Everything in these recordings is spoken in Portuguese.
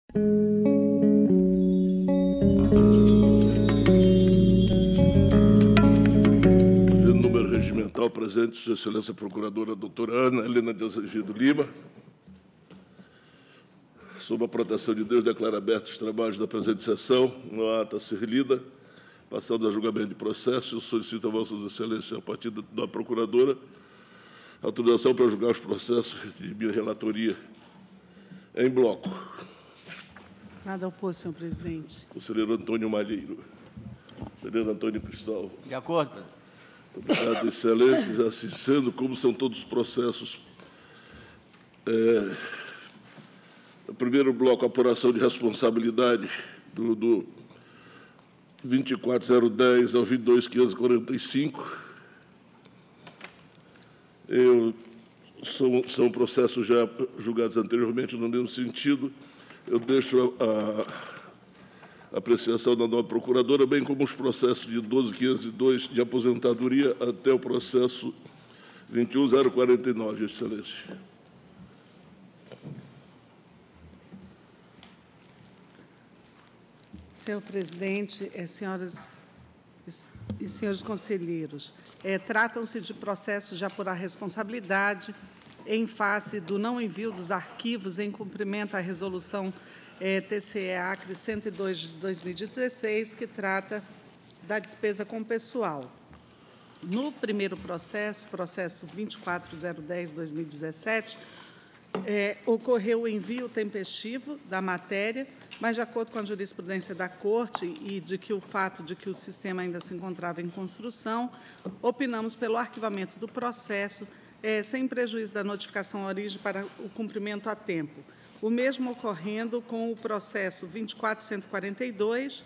Número regimental presente, Sua Excelência Procuradora doutora Ana Helena de Azevedo Lima. Sob a proteção de Deus, declaro abertos os trabalhos da presente sessão, na ata a ser lida, passando a julgamento de processo. Eu solicito a Vossas Excelências, a partir da Procuradora, autorização para julgar os processos de minha relatoria em bloco. Nada oposto, senhor presidente. Conselheiro Antônio Malheiro. Conselheiro Antônio Cristóvão. De acordo, presidente. Muito obrigado, excelências. Assim sendo, como são todos os processos. O primeiro bloco, apuração de responsabilidade do 24010 ao 22545. São processos já julgados anteriormente, no mesmo sentido. Eu deixo a apreciação da nova procuradora, bem como os processos de 12502 de aposentadoria até o processo 21049, excelência. Senhor presidente, senhoras e senhores conselheiros, tratam-se de processos de apurar responsabilidade em face do não envio dos arquivos em cumprimento à resolução TCE-Acre 102 de 2016, que trata da despesa com pessoal. No primeiro processo 24010-2017, ocorreu o envio tempestivo da matéria, mas, de acordo com a jurisprudência da Corte e de que o fato de que o sistema ainda se encontrava em construção, opinamos pelo arquivamento do processo, sem prejuízo da notificação à origem para o cumprimento a tempo. O mesmo ocorrendo com o processo 24142,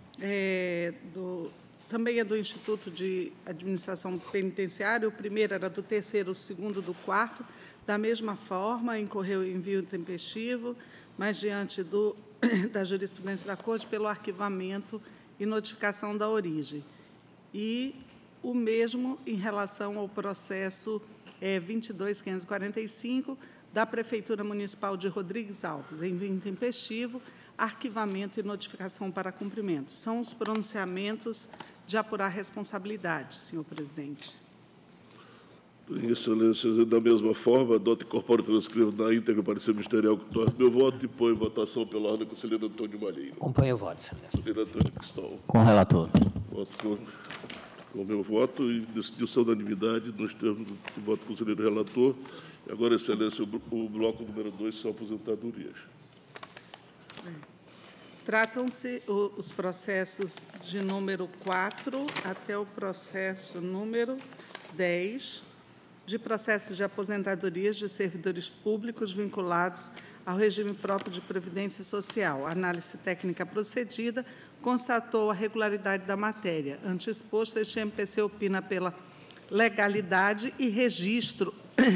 também é do Instituto de Administração Penitenciária, o primeiro era do terceiro, o segundo do quarto. Da mesma forma, incorreu o envio intempestivo, mas diante da jurisprudência da Corte, pelo arquivamento e notificação da origem. E o mesmo em relação ao processo 22545, da Prefeitura Municipal de Rodrigues Alves, envio intempestivo, arquivamento e notificação para cumprimento. São os pronunciamentos de apurar responsabilidade, senhor presidente. Excelências, da mesma forma, adoto e incorporo e transcrevo na íntegra o parecer ministerial que torna meu voto e põe em votação pela ordem do conselheiro Antônio Malheiro. Acompanho o voto, excelência. Conselheiro Antônio Cristóvão. Com o relator. Voto com o meu voto e decidiu-se a unanimidade nos termos do voto do conselheiro relator. E agora, excelência, o bloco número 2 são aposentadorias. Tratam-se os processos de número 4 até o processo número 10, de processos de aposentadorias de servidores públicos vinculados ao regime próprio de previdência social. A análise técnica procedida constatou a regularidade da matéria. Ante exposto, este MPC opina pela legalidade e registro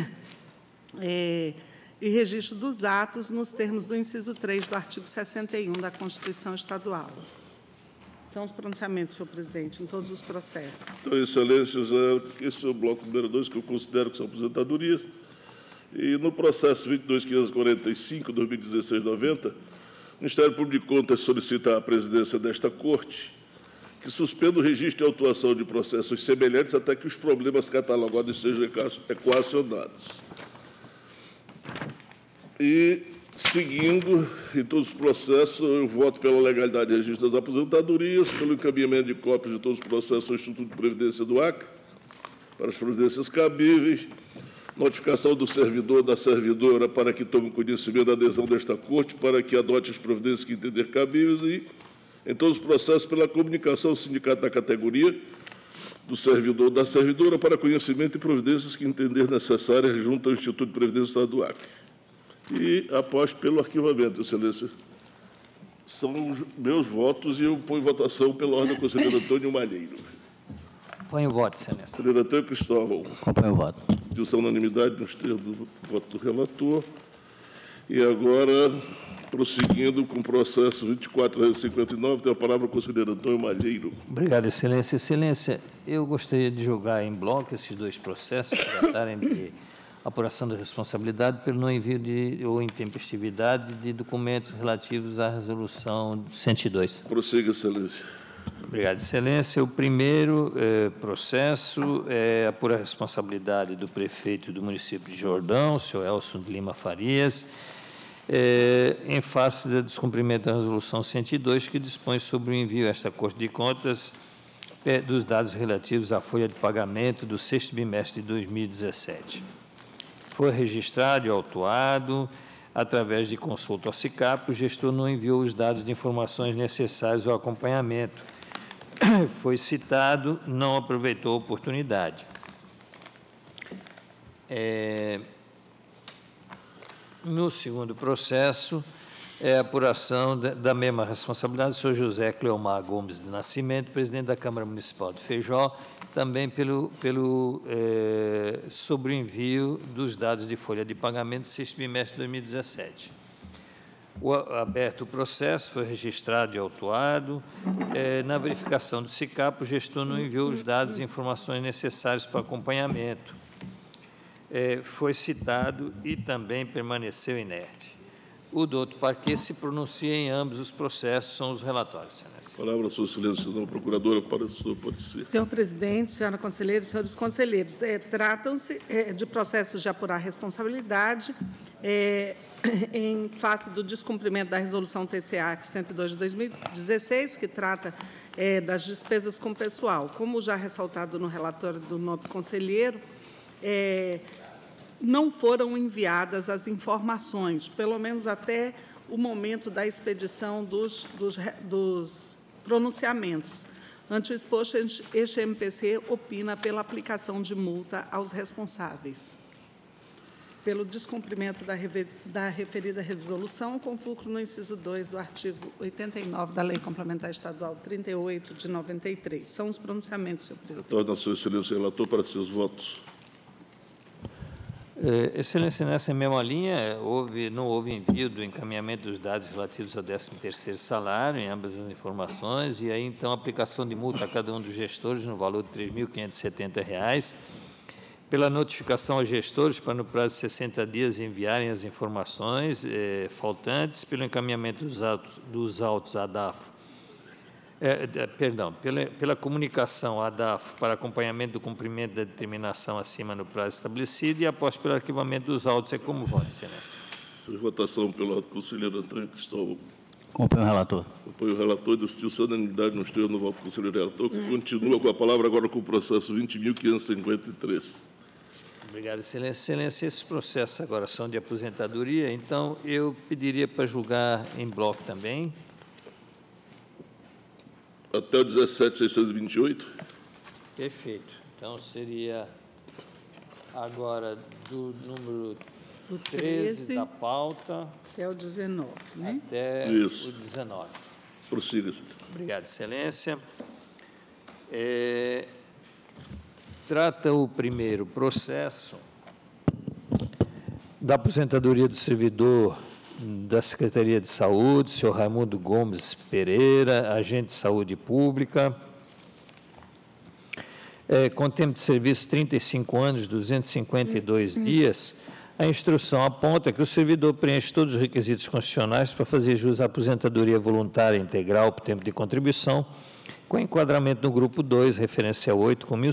dos atos nos termos do inciso 3 do artigo 61 da Constituição Estadual. São os pronunciamentos, senhor presidente, em todos os processos. Então, excelências, esse é o bloco número 2, que eu considero que são aposentadorias. E no processo 22545, 2016-90, o Ministério Público de Contas solicita à presidência desta Corte que suspenda o registro e autuação de processos semelhantes até que os problemas catalogados sejam equacionados. E, seguindo, em todos os processos, eu voto pela legalidade de registro das aposentadorias, pelo encaminhamento de cópias de todos os processos ao Instituto de Previdência do Acre, para as providências cabíveis, notificação do servidor, da servidora, para que tome conhecimento da adesão desta Corte, para que adote as providências que entender cabíveis e, em todos os processos, pela comunicação ao sindicato da categoria, do servidor ou da servidora, para conhecimento e providências que entender necessárias junto ao Instituto de Previdência do Estado do Acre. E após pelo arquivamento, excelência. São os meus votos e eu ponho em votação pela ordem do conselheiro Antônio Malheiro. Põe o voto, excelência. Conselheiro Antônio Cristóvão. Acompanho o voto. Decidiu-se a unanimidade nos termos do voto do relator. E agora, prosseguindo com o processo 2459, tem a palavra o conselheiro Antônio Malheiro. Obrigado, excelência. Excelência, eu gostaria de julgar em bloco esses dois processos, tratarem de apuração da responsabilidade pelo não envio ou intempestividade de documentos relativos à resolução 102. Prossiga, excelência. Obrigado, excelência. O primeiro processo é apurar a responsabilidade do prefeito do município de Jordão, o senhor Elson de Lima Farias, em face do descumprimento da resolução 102, que dispõe sobre o envio a esta Corte de Contas dos dados relativos à folha de pagamento do sexto bimestre de 2017. Foi registrado e autuado, através de consulta ao SICAP, o gestor não enviou os dados de informações necessárias ao acompanhamento. Foi citado, não aproveitou a oportunidade. No segundo processo, é a apuração da mesma responsabilidade do senhor José Cleomar Gomes de Nascimento, presidente da Câmara Municipal de Feijó, também sobre o envio dos dados de folha de pagamento do sexto bimestre de 2017. Aberto o processo, foi registrado e autuado. Na verificação do SICAP, o gestor não enviou os dados e informações necessárias para o acompanhamento. Foi citado e também permaneceu inerte. O doutor Parquet se pronuncia em ambos os processos, são os relatórios, excelência. Palavra, sua excelência, senadora procuradora, para o senhor pode ser. Senhor presidente, senhora conselheira, senhores conselheiros, tratam-se de processos de apurar responsabilidade em face do descumprimento da resolução TCA 102 de 2016, que trata das despesas com pessoal. Como já ressaltado no relatório do nobre conselheiro, não foram enviadas as informações, pelo menos até o momento da expedição dos pronunciamentos. Ante o exposto, este MPC opina pela aplicação de multa aos responsáveis. Pelo descumprimento da referida resolução, com fulcro no inciso 2 do artigo 89 da Lei Complementar Estadual 38 de 93. São os pronunciamentos, senhor presidente. Retorno a sua excelência, relator, para seus votos. Excelência, nessa mesma linha, não houve envio do encaminhamento dos dados relativos ao 13º salário, em ambas as informações, e aí, então, aplicação de multa a cada um dos gestores no valor de R$ 3.570, pela notificação aos gestores para, no prazo de 60 dias, enviarem as informações faltantes, pelo encaminhamento dos autos à DAFO, pela comunicação à DAFO para acompanhamento do cumprimento da determinação acima no prazo estabelecido e após pelo arquivamento dos autos. É como voto, excelência. Em votação pelo conselheiro Antônio Cristóvão. Acompanho o relator. Acompanho o relator e decidiu unanimidade no exterior no voto do conselheiro relator, que continua com a palavra agora com o processo 20.553. Obrigado, excelência. Excelência, esses processos agora são de aposentadoria, então eu pediria para julgar em bloco também. Até o 17.628. Perfeito. Então, seria agora do número 13 da pauta até o 19, né? Até Isso. o 19. Prossiga, senhor. Obrigado, excelência. Trata o primeiro processo da aposentadoria do servidor da Secretaria de Saúde, senhor Raimundo Gomes Pereira, agente de saúde pública, com tempo de serviço 35 anos, 252 dias. A instrução aponta que o servidor preenche todos os requisitos constitucionais para fazer jus à aposentadoria voluntária integral por tempo de contribuição, com enquadramento no grupo 2, referência 8, com R$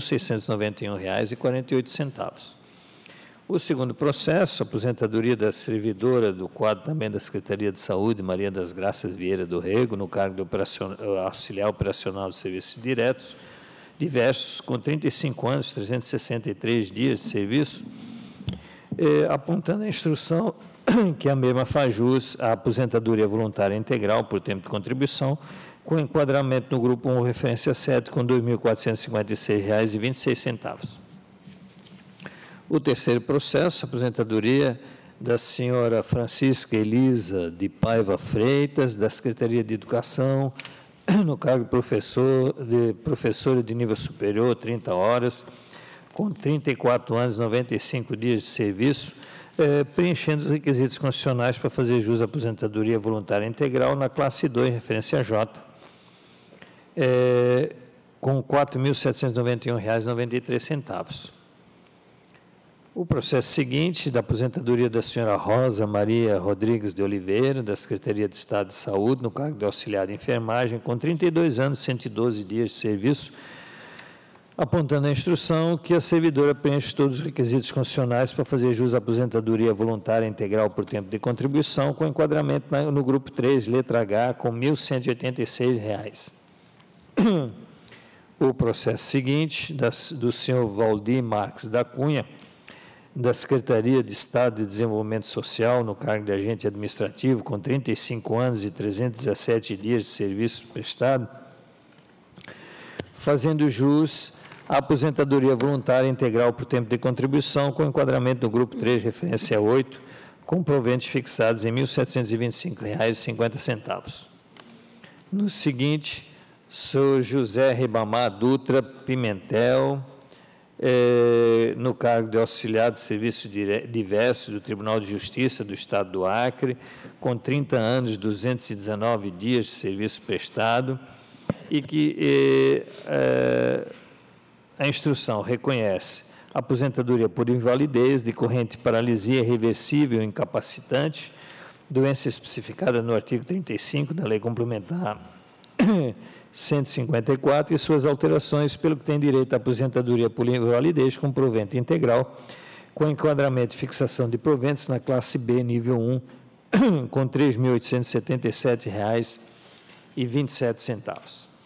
1.691,48. O segundo processo, aposentadoria da servidora do quadro também da Secretaria de Saúde, Maria das Graças Vieira do Rego, no cargo de auxiliar operacional de serviços diretos, diversos, com 35 anos, 363 dias de serviço, apontando a instrução que a mesma faz jus à aposentadoria voluntária integral por tempo de contribuição, com enquadramento no grupo 1, referência 7, com R$ 2.456,26. O terceiro processo, aposentadoria da senhora Francisca Elisa de Paiva Freitas, da Secretaria de Educação, no cargo de professora de nível superior, 30 horas, com 34 anos, 95 dias de serviço, preenchendo os requisitos constitucionais para fazer jus à aposentadoria voluntária integral na classe 2, referência J, com R$ 4.791,93. O processo seguinte, da aposentadoria da senhora Rosa Maria Rodrigues de Oliveira, da Secretaria de Estado de Saúde, no cargo de auxiliar de enfermagem, com 32 anos, 112 dias de serviço, apontando a instrução que a servidora preenche todos os requisitos constitucionais para fazer jus à aposentadoria voluntária integral por tempo de contribuição, com enquadramento no grupo 3, letra H, com R$ 1.186. O processo seguinte, do senhor Valdir Marques da Cunha, da Secretaria de Estado de Desenvolvimento Social, no cargo de agente administrativo, com 35 anos e 317 dias de serviço prestado, fazendo jus à aposentadoria voluntária integral por tempo de contribuição, com enquadramento no grupo 3, referência 8, com proventos fixados em R$ 1.725,50. No seguinte, sou José Ribamar Dutra Pimentel, no cargo de auxiliar de serviços diversos do Tribunal de Justiça do Estado do Acre, com 30 anos, 219 dias de serviço prestado, e que a instrução reconhece aposentadoria por invalidez, decorrente de paralisia irreversível e incapacitante, doença especificada no artigo 35 da Lei Complementar 154 e suas alterações, pelo que tem direito à aposentadoria por invalidez com provento integral, com enquadramento e fixação de proventos na classe B, nível 1, com R$ 3.877,27.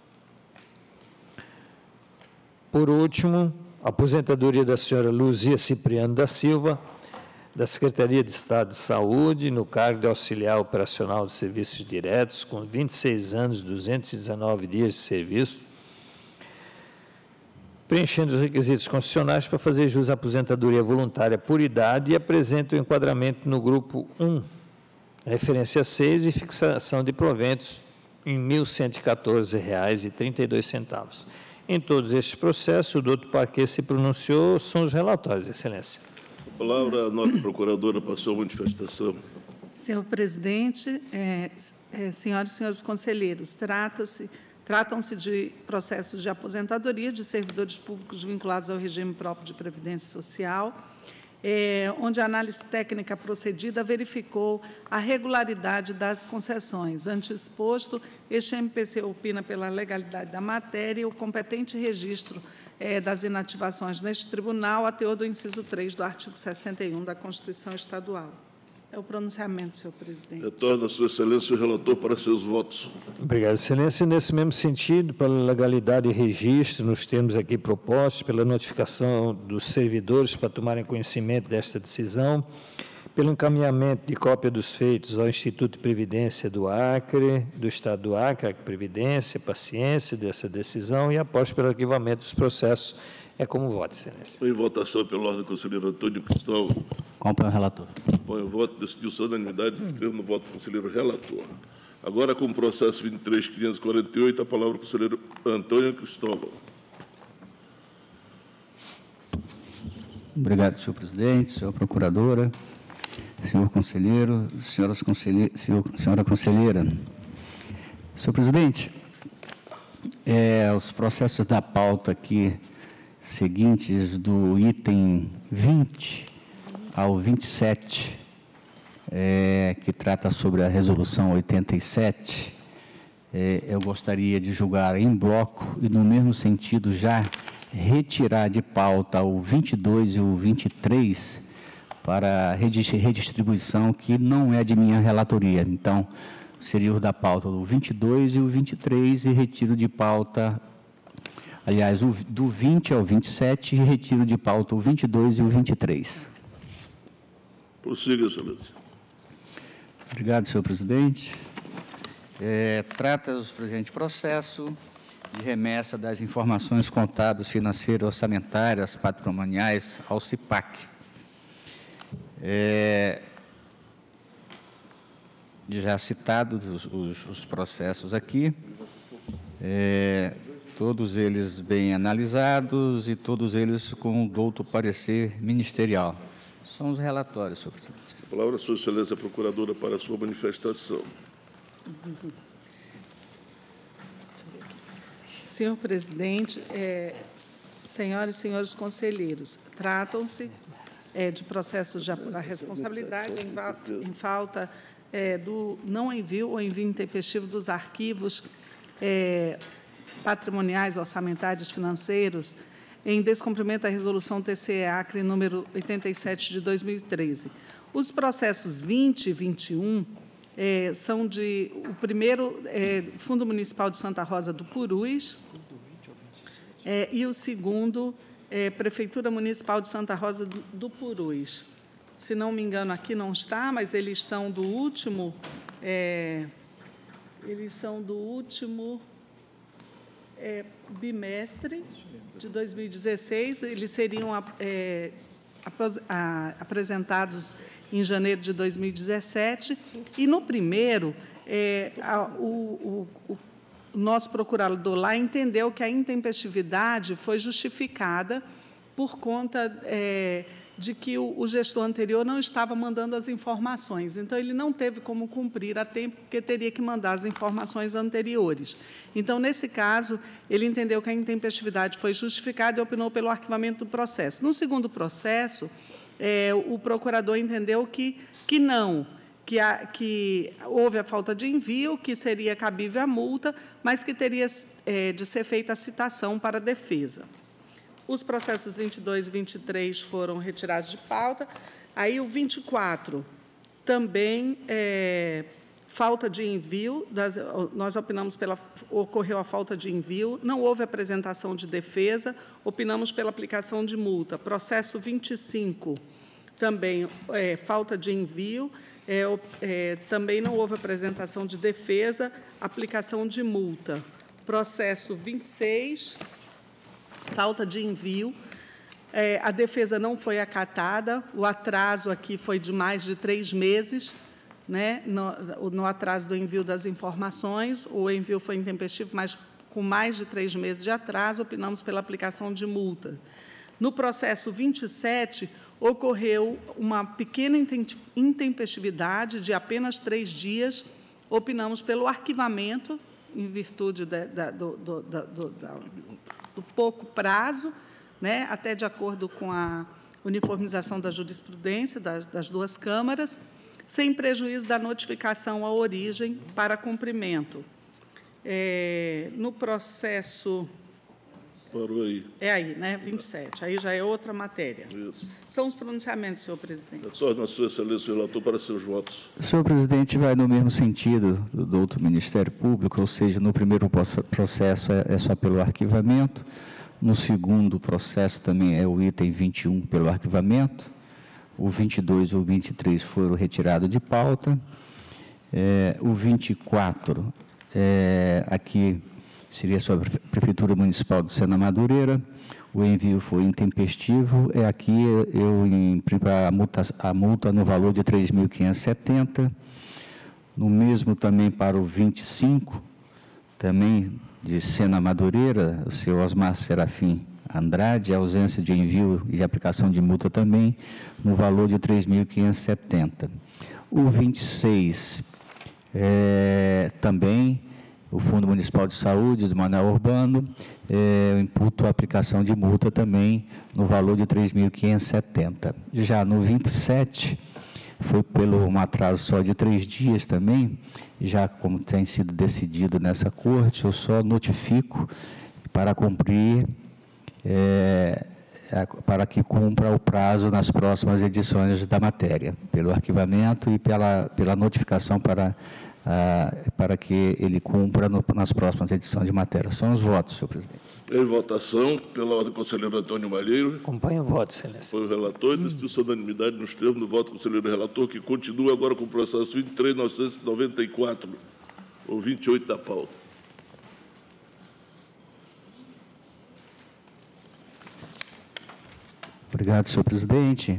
Por último, a aposentadoria da senhora Luzia Cipriano da Silva, da Secretaria de Estado de Saúde, no cargo de auxiliar operacional de serviços diretos, com 26 anos, 219 dias de serviço, preenchendo os requisitos constitucionais para fazer jus à aposentadoria voluntária por idade e apresenta o enquadramento no grupo 1, referência 6, e fixação de proventos em R$ 1.114,32. Em todos estes processos, o doutor Parquet se pronunciou, são os relatórios, Excelência. A palavra à nobre procuradora para a sua manifestação. Senhor presidente, senhoras e senhores conselheiros, tratam-se de processos de aposentadoria de servidores públicos vinculados ao regime próprio de previdência social, onde a análise técnica procedida verificou a regularidade das concessões. Ante exposto, este MPC opina pela legalidade da matéria e o competente registro das inativações neste tribunal, a teor do inciso 3 do artigo 61 da Constituição Estadual. É o pronunciamento, senhor presidente. Retorno a sua excelência o relator para seus votos. Obrigado, excelência. Nesse mesmo sentido, pela legalidade e registro, nos termos aqui propostos, pela notificação dos servidores para tomarem conhecimento desta decisão, pelo encaminhamento de cópia dos feitos ao Instituto de Previdência do Acre, do Estado do Acre, Previdência, paciência dessa decisão e após pelo arquivamento dos processos. É como voto, excelência. Em votação pela ordem do conselheiro Antônio Cristóvão. Acompanho o relator. Põe o voto, decidiu-se a unanimidade, inscrevo no voto do conselheiro relator. Agora, com o processo 23.548, a palavra ao conselheiro Antônio Cristóvão. Obrigado, senhor presidente, senhora procuradora, senhor conselheiro, senhora conselheira. Senhor presidente, os processos da pauta aqui seguintes, do item 20 ao 27, que trata sobre a resolução 87, eu gostaria de julgar em bloco e, no mesmo sentido, já retirar de pauta o 22 e o 23 para redistribuição, que não é de minha relatoria. Então, seria o da pauta do 22 e o 23 e retiro de pauta, aliás, do 20 ao 27 e retiro de pauta o 22 e o 23. Prossiga, excelência. Obrigado, senhor presidente. Trata-se, presente processo, de remessa das informações contábeis, financeiras, orçamentárias, patrimoniais ao CIPAC. Já citados os processos aqui, todos eles bem analisados e todos eles com um douto parecer ministerial. São os relatórios, senhor presidente. A palavra à sua excelência procuradora para a sua manifestação. Senhor presidente, senhoras e senhores conselheiros, tratam-se de processos de apurar responsabilidade, em falta do não envio ou envio intempestivo dos arquivos patrimoniais, orçamentários, financeiros, em descumprimento da resolução TCE-Acre número 87 de 2013. Os processos 20 e 21 são de... O primeiro, Fundo Municipal de Santa Rosa do Purus, e o segundo, Prefeitura Municipal de Santa Rosa do Purus. Se não me engano, aqui não está, mas eles são do último... bimestre de 2016, eles seriam apresentados em janeiro de 2017, e no primeiro, o nosso procurador lá entendeu que a intempestividade foi justificada por conta de que o gestor anterior não estava mandando as informações. Então, ele não teve como cumprir a tempo, porque teria que mandar as informações anteriores. Então, nesse caso, ele entendeu que a intempestividade foi justificada e opinou pelo arquivamento do processo. No segundo processo, o procurador entendeu que não, que houve a falta de envio, que seria cabível a multa, mas que teria de ser feita a citação para a defesa. Os processos 22 e 23 foram retirados de pauta. Aí, o 24, também falta de envio, nós opinamos ocorreu a falta de envio, não houve apresentação de defesa, opinamos pela aplicação de multa. Processo 25, também falta de envio, também não houve apresentação de defesa, aplicação de multa. Processo 26, falta de envio, a defesa não foi acatada, o atraso aqui foi de mais de 3 meses, né, no atraso do envio das informações, o envio foi intempestivo, mas com mais de 3 meses de atraso, opinamos pela aplicação de multa. No processo 27, ocorreu uma pequena intempestividade de apenas 3 dias, opinamos pelo arquivamento, em virtude do pouco prazo, né, até de acordo com a uniformização da jurisprudência das 2 câmaras, sem prejuízo da notificação à origem para cumprimento. No processo... Parou aí. Aí, né, 27. Aí já é outra matéria. Isso. São os pronunciamentos, senhor presidente. Retorno a sua excelência, o relator, para seus votos. Senhor presidente, vai no mesmo sentido do outro Ministério Público, ou seja, no primeiro processo é só pelo arquivamento, no segundo processo também é o item 21 pelo arquivamento, o 22 e o 23 foram retirados de pauta, o 24 aqui seria sobre a Prefeitura Municipal de Sena Madureira, o envio foi intempestivo, aqui eu imprimo a multa no valor de 3.570, no mesmo também para o 25, também de Sena Madureira, o senhor Osmar Serafim Andrade, ausência de envio e aplicação de multa também, no valor de 3.570. O 26, também, o Fundo Municipal de Saúde, do Manuel Urbano, eu imputo a aplicação de multa também no valor de 3.570. Já no 27, foi pelo um atraso só de 3 dias também, já como tem sido decidido nessa corte, eu só notifico para cumprir, para que cumpra o prazo nas próximas edições da matéria, pelo arquivamento e pela notificação para que ele cumpra nas próximas edições de matéria. São os votos, senhor presidente. Em votação, pela ordem do conselheiro Antônio Malheiro. Acompanho o voto, excelência. Foi o relator e decidiu-se unanimidade nos termos do voto do conselheiro relator, que continua agora com o processo 23.994, ou 28 da pauta. Obrigado, senhor presidente.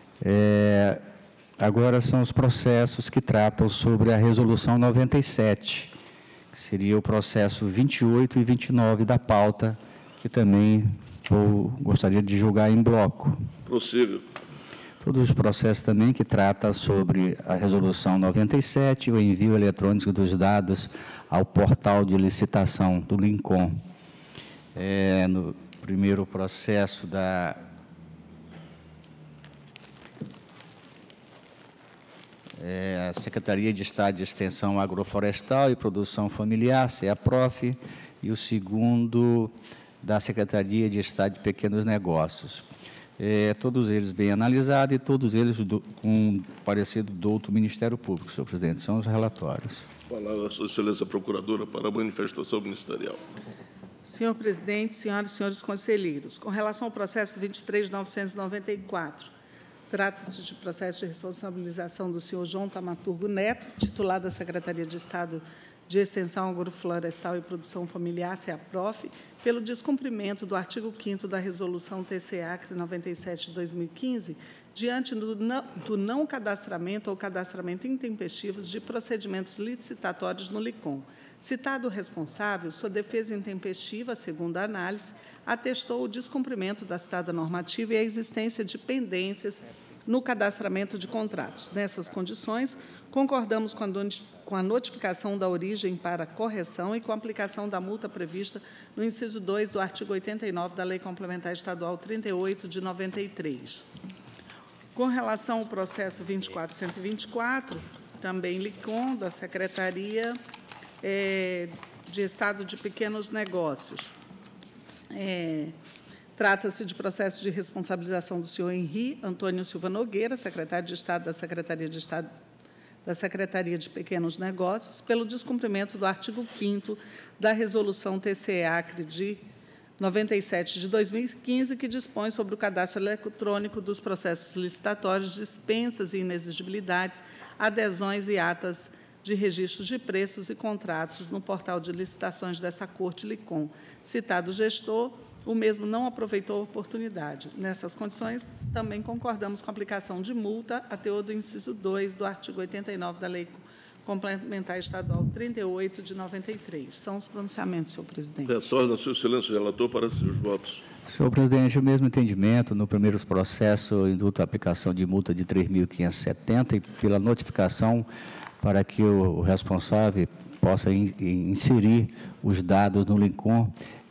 Agora são os processos que tratam sobre a resolução 97, que seria o processo 28 e 29 da pauta, que também eu gostaria de julgar em bloco. Prossiga. Todos os processos também que tratam sobre a resolução 97, o envio eletrônico dos dados ao portal de licitação do Lincom. No primeiro processo a Secretaria de Estado de Extensão Agroflorestal e Produção Familiar, CEAPROF, e o segundo da Secretaria de Estado de Pequenos Negócios. Todos eles bem analisados e todos eles com parecer do outro Ministério Público, senhor presidente. São os relatórios. Palavra a sua excelência procuradora para a manifestação ministerial. Senhor presidente, senhoras e senhores conselheiros, com relação ao processo 23.994, trata-se de processo de responsabilização do senhor João Tamaturgo Neto, titular da Secretaria de Estado de Extensão Agroflorestal e Produção Familiar, CEAPROF, pelo descumprimento do artigo 5º da Resolução TC-ACRE 97 de 2015, diante do não cadastramento ou cadastramento intempestivo de procedimentos licitatórios no LICOM. Citado o responsável, sua defesa intempestiva, segundo a análise, atestou o descumprimento da citada normativa e a existência de pendências no cadastramento de contratos. Nessas condições, concordamos com a notificação da origem para correção e com a aplicação da multa prevista no inciso 2 do artigo 89 da Lei Complementar Estadual 38 de 93. Com relação ao processo 24.124, também LICOM, da Secretaria de Estado de Pequenos Negócios. Trata-se de processo de responsabilização do senhor Henri Antônio Silva Nogueira, secretário de Estado da Secretaria de Estado da Secretaria de Pequenos Negócios, pelo descumprimento do artigo 5º da Resolução TC-ACRE de 97 de 2015, que dispõe sobre o cadastro eletrônico dos processos licitatórios, dispensas e inexigibilidades, adesões e atas de registros de preços e contratos no portal de licitações desta Corte LICOM. Citado o gestor, o mesmo não aproveitou a oportunidade. Nessas condições, também concordamos com a aplicação de multa a teor do inciso 2 do artigo 89 da Lei Complementar Estadual 38 de 93. São os pronunciamentos, senhor presidente. Retorna a sua excelência, relator, para seus votos. Senhor presidente, o mesmo entendimento no primeiro processo, induto a aplicação de multa de 3.570 e pela notificação para que o responsável possa inserir os dados no LICOM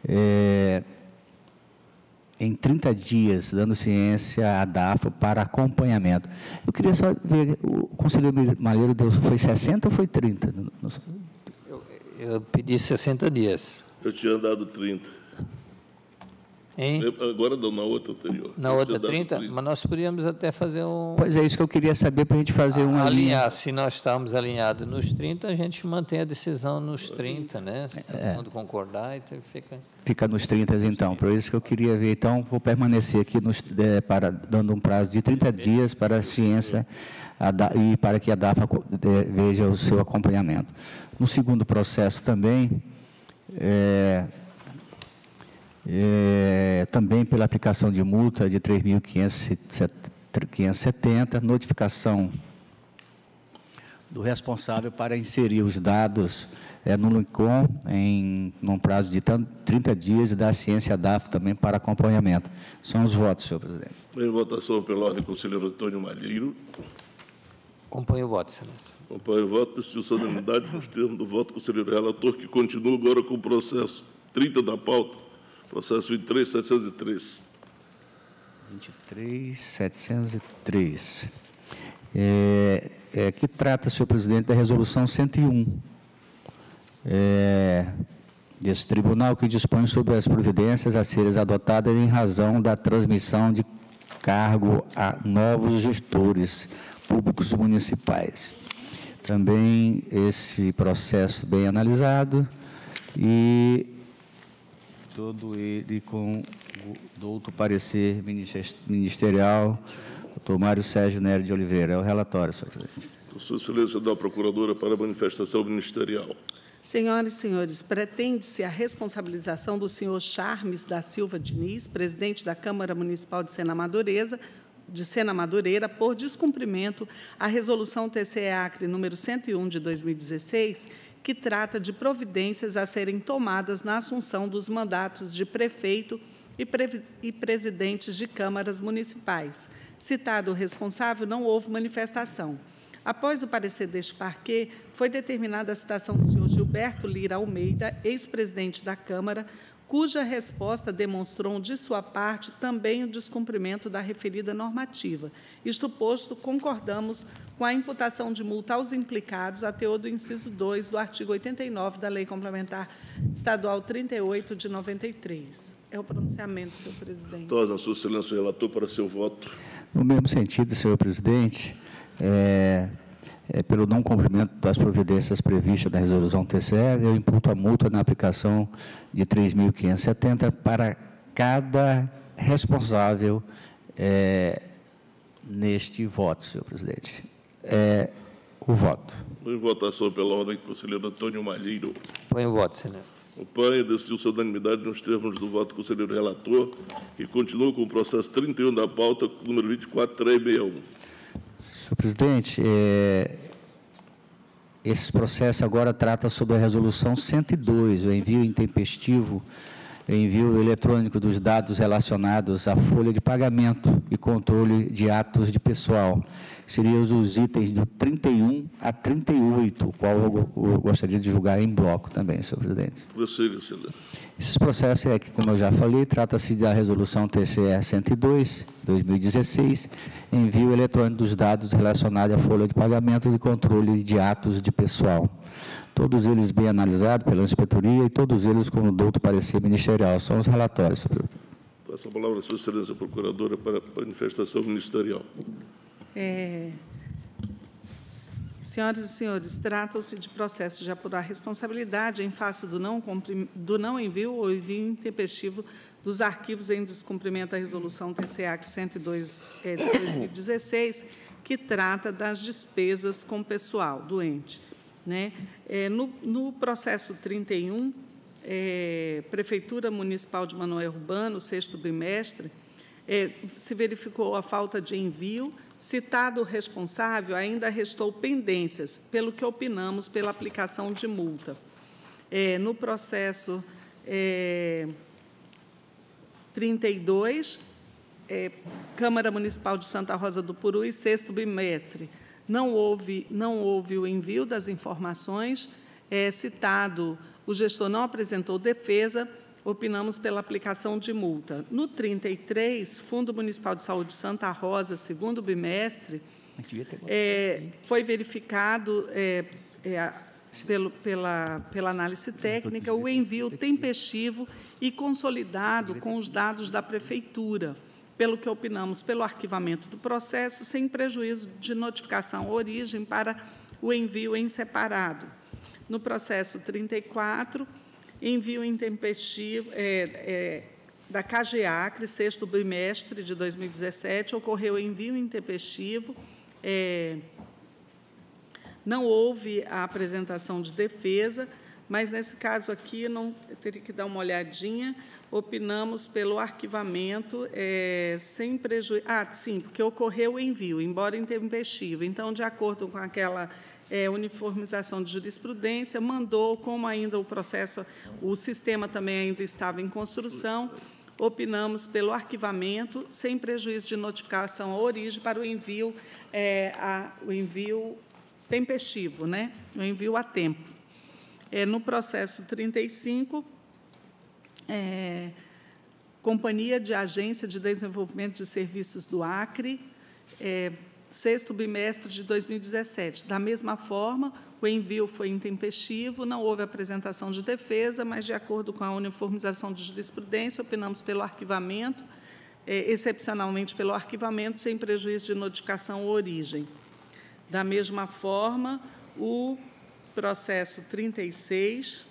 em 30 dias, dando ciência à DAFA para acompanhamento. Eu queria só ver, o conselheiro Malheiro deu, foi 60 ou foi 30? Eu pedi 60 dias. Eu tinha dado 30. Hein? Agora dou na outra anterior. Na outra 30? Mas nós podíamos até fazer um... Pois é, isso que eu queria saber para a gente fazer uma linha. Se nós estamos alinhados nos 30, a gente mantém a decisão nos 30, né? Se todo mundo concordar, então fica... Fica nos 30, então. Por isso que eu queria ver. Então, vou permanecer aqui dando um prazo de 30 dias para a ciência e para que a DAFA veja o seu acompanhamento. No segundo processo também, também pela aplicação de multa de 3.570, notificação do responsável para inserir os dados no LICOM num prazo de 30 dias e dar ciência à DAF também para acompanhamento. São os votos, senhor presidente. Em votação pela ordem, conselheiro Antônio Malheiro. Acompanho o voto, excelência. Acompanho o voto, decidiu solenidade nos termos do voto, conselheiro relator, que continua agora com o processo 30 da pauta, processo 23.703. 23.703. Que trata, senhor presidente, da resolução 101 desse tribunal, que dispõe sobre as providências a serem adotadas em razão da transmissão de cargo a novos gestores públicos municipais. Também esse processo bem analisado e todo ele com o outro parecer ministerial, doutor Mário Sérgio Nery de Oliveira. É o relatório, senhor presidente. Sua excelência da procuradora para a manifestação ministerial. Senhoras e senhores, pretende-se a responsabilização do senhor Charmes da Silva Diniz, presidente da Câmara Municipal de Sena Madureira, por descumprimento à Resolução TC-ACRE número 101 de 2016, que trata de providências a serem tomadas na assunção dos mandatos de prefeito e presidentes de câmaras municipais. Citado o responsável, não houve manifestação. Após o parecer deste parquê, foi determinada a citação do senhor Gilberto Lira Almeida, ex-presidente da Câmara, cuja resposta demonstrou de sua parte também o descumprimento da referida normativa. Isto posto, concordamos com a imputação de multa aos implicados a teor do inciso 2 do artigo 89 da Lei Complementar Estadual 38 de 93. É o pronunciamento, senhor presidente. Torna Sua Excelência o relator para seu voto. No mesmo sentido, senhor presidente, pelo não cumprimento das providências previstas na resolução TCE, eu imputo a multa na aplicação de R$ 3.570 para cada responsável neste voto, senhor presidente. O voto. Em votação pela ordem, conselheiro Antônio Malheiro. Põe o voto, excelência. O PAN decidiu-se a unanimidade nos termos do voto do conselheiro relator e continua com o processo 31 da pauta, número 24361. Senhor presidente, esse processo agora trata sobre a resolução 102, o envio intempestivo, o envio eletrônico dos dados relacionados à folha de pagamento e controle de atos de pessoal. Seriam os itens do 31 a 38, o qual eu gostaria de julgar em bloco também, senhor presidente. Prossiga, excelência. Esses processos como eu já falei, trata-se da resolução TCE 102, 2016, envio eletrônico dos dados relacionados à folha de pagamento e controle de atos de pessoal. Todos eles bem analisados pela inspetoria e todos eles com o douto parecer ministerial. São os relatórios, senhor presidente. Passa a palavra à Sua Excelência Procuradora para a manifestação ministerial. Senhoras e senhores, trata-se de processo de apurar responsabilidade em face do não envio ou envio intempestivo dos arquivos em descumprimento da resolução TCE 102 de 2016, que trata das despesas com pessoal doente. Né? No processo 31, Prefeitura Municipal de Manoel Urbano, 6º bimestre, se verificou a falta de envio. Citado o responsável, ainda restou pendências, pelo que opinamos pela aplicação de multa. No processo 32, Câmara Municipal de Santa Rosa do Puru e 6º bimestre, não houve o envio das informações. Citado, o gestor não apresentou defesa, opinamos pela aplicação de multa. No 33, Fundo Municipal de Saúde Santa Rosa, 2º bimestre, foi verificado pela análise técnica o envio tempestivo e consolidado com os dados da Prefeitura, pelo que opinamos pelo arquivamento do processo, sem prejuízo de notificação à origem para o envio em separado. No processo 34, envio intempestivo da CAGEACRE, 6º bimestre de 2017, ocorreu envio intempestivo, não houve a apresentação de defesa, mas, nesse caso aqui, não teria que dar uma olhadinha, opinamos pelo arquivamento sem prejuízo. Sim, porque ocorreu o envio, embora intempestivo. Então, de acordo com aquela uniformização de jurisprudência, mandou, como ainda o processo, o sistema também ainda estava em construção, opinamos pelo arquivamento, sem prejuízo de notificação à origem, para o envio, o envio tempestivo, né? O envio a tempo. No processo 35, Companhia de Agência de Desenvolvimento de Serviços do Acre, 6º bimestre de 2017. Da mesma forma, o envio foi intempestivo, não houve apresentação de defesa, mas, de acordo com a uniformização de jurisprudência, opinamos pelo arquivamento, excepcionalmente pelo arquivamento, sem prejuízo de notificação à origem. Da mesma forma, o processo 36,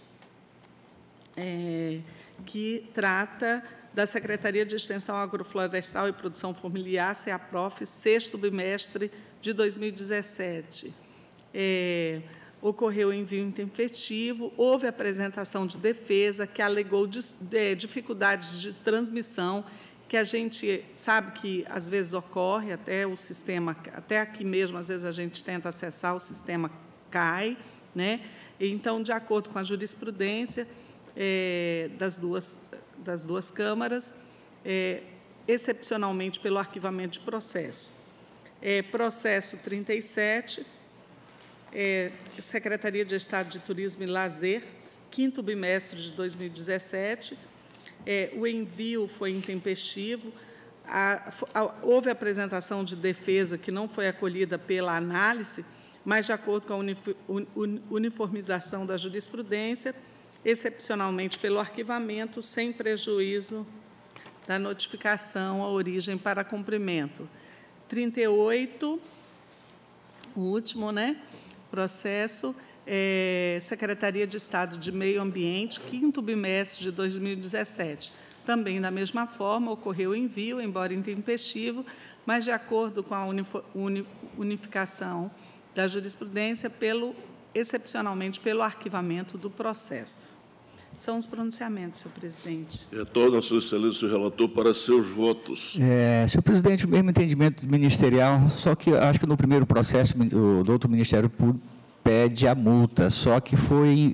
que trata da Secretaria de Extensão Agroflorestal e Produção Familiar, SEAPROF, 6º bimestre de 2017. Ocorreu envio intempestivo, houve apresentação de defesa, que alegou dificuldades de transmissão, que a gente sabe que, às vezes, ocorre, até o sistema, até aqui mesmo, às vezes, a gente tenta acessar, o sistema cai, né? Então, de acordo com a jurisprudência das duas câmaras, excepcionalmente pelo arquivamento de processo. Processo 37, Secretaria de Estado de Turismo e Lazer, 5º bimestre de 2017, o envio foi intempestivo, houve apresentação de defesa que não foi acolhida pela análise, mas, de acordo com a uniformização da jurisprudência, excepcionalmente pelo arquivamento, sem prejuízo da notificação à origem para cumprimento. 38, o último, né? Processo, Secretaria de Estado de Meio Ambiente, 5º bimestre de 2017. Também, da mesma forma, ocorreu o envio, embora intempestivo, mas, de acordo com a unificação da jurisprudência, excepcionalmente pelo arquivamento do processo. São os pronunciamentos, senhor presidente. Retorno a sua excelência o relator para seus votos. Senhor presidente, o mesmo entendimento ministerial, só que acho que no primeiro processo o doutor Ministério Público pede a multa, só que foi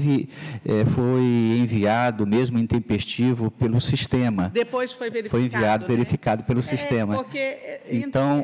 enviado mesmo intempestivo pelo sistema. Depois foi verificado. Foi enviado, né? Verificado pelo sistema. Porque então,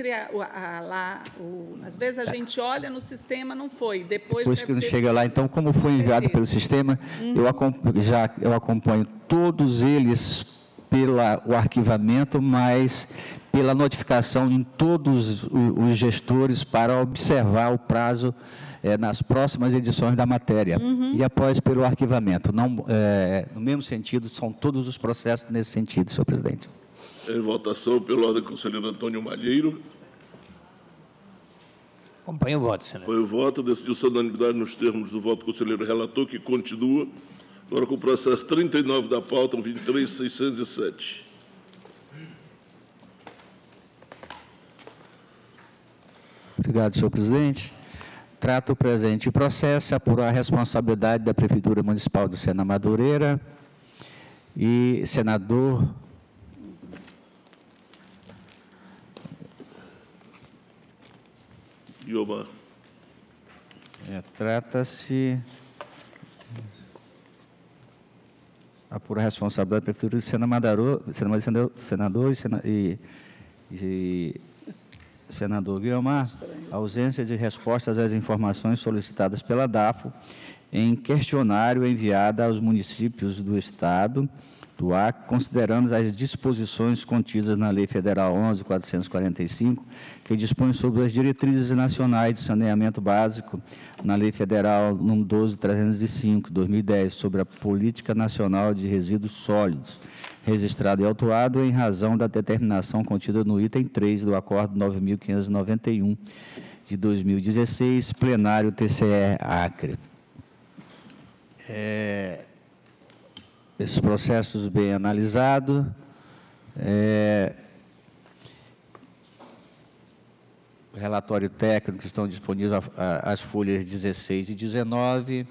às vezes a gente olha no sistema, não foi. Depois que não chega lá, então, como foi enviado pelo sistema, eu acompanho todos eles pelo arquivamento, mas pela notificação em todos os gestores para observar o prazo nas próximas edições da matéria. E após pelo arquivamento. Não, no mesmo sentido, são todos os processos nesse sentido, senhor presidente. Em votação, pela ordem, conselheiro Antônio Malheiro. Acompanho o voto, senador. Foi o voto, decidiu-se a unanimidade nos termos do voto do conselheiro relator, que continua agora com o processo 39 da pauta, 23.607. Obrigado, senhor presidente. Trata o presente processo, apurar a responsabilidade da Prefeitura Municipal do Sena Madureira e senador Guiomar. Trata-se apurar a responsabilidade da Prefeitura do Sena Madureira, senador Guiomar, ausência de respostas às informações solicitadas pela DAFO em questionário enviado aos municípios do Estado do Acre, considerando as disposições contidas na Lei Federal 11.445, que dispõe sobre as diretrizes nacionais de saneamento básico, na Lei Federal nº 12.305, 2010, sobre a Política Nacional de Resíduos Sólidos, registrado e autuado em razão da determinação contida no item 3 do Acordo 9.591, de 2016, plenário TCE Acre. Esses processos bem analisados, relatório técnico que estão disponíveis as folhas 16 e 19,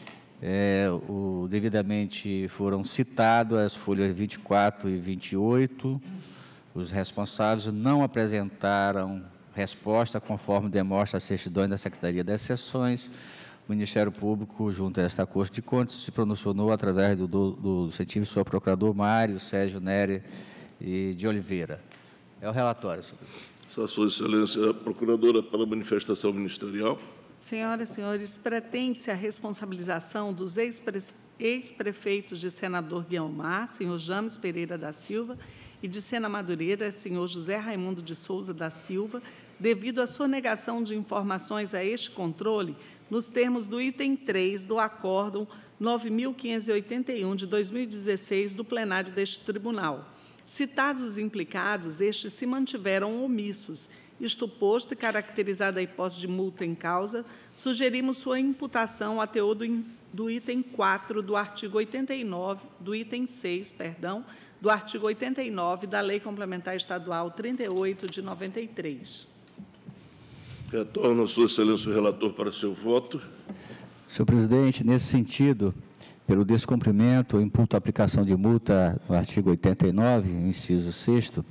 devidamente foram citados as folhas 24 e 28, os responsáveis não apresentaram resposta conforme demonstra as certidões da Secretaria das Seções. O Ministério Público, junto a esta Corte de Contas, se pronunciou através do científico procurador Mário Sérgio Nery e de Oliveira. É o relatório, senhor presidente. Sua Excelência, procuradora, para a manifestação ministerial. Senhoras e senhores, pretende-se a responsabilização dos ex-prefeitos de Senador Guiomar, senhor James Pereira da Silva, e de Sena Madureira, senhor José Raimundo de Souza da Silva, devido à sonegação de informações a este controle, nos termos do item 3 do Acórdão 9.581, de 2016, do plenário deste tribunal. Citados os implicados, estes se mantiveram omissos. Isto posto e caracterizada a hipótese de multa em causa, sugerimos sua imputação a teor do item 4 do artigo 89, do item 6, perdão, do artigo 89 da Lei Complementar Estadual 38 de 93. Retorno a sua Excelência o relator para seu voto. Senhor presidente, nesse sentido, pelo descumprimento ou imputo à aplicação de multa no artigo 89, inciso 6º,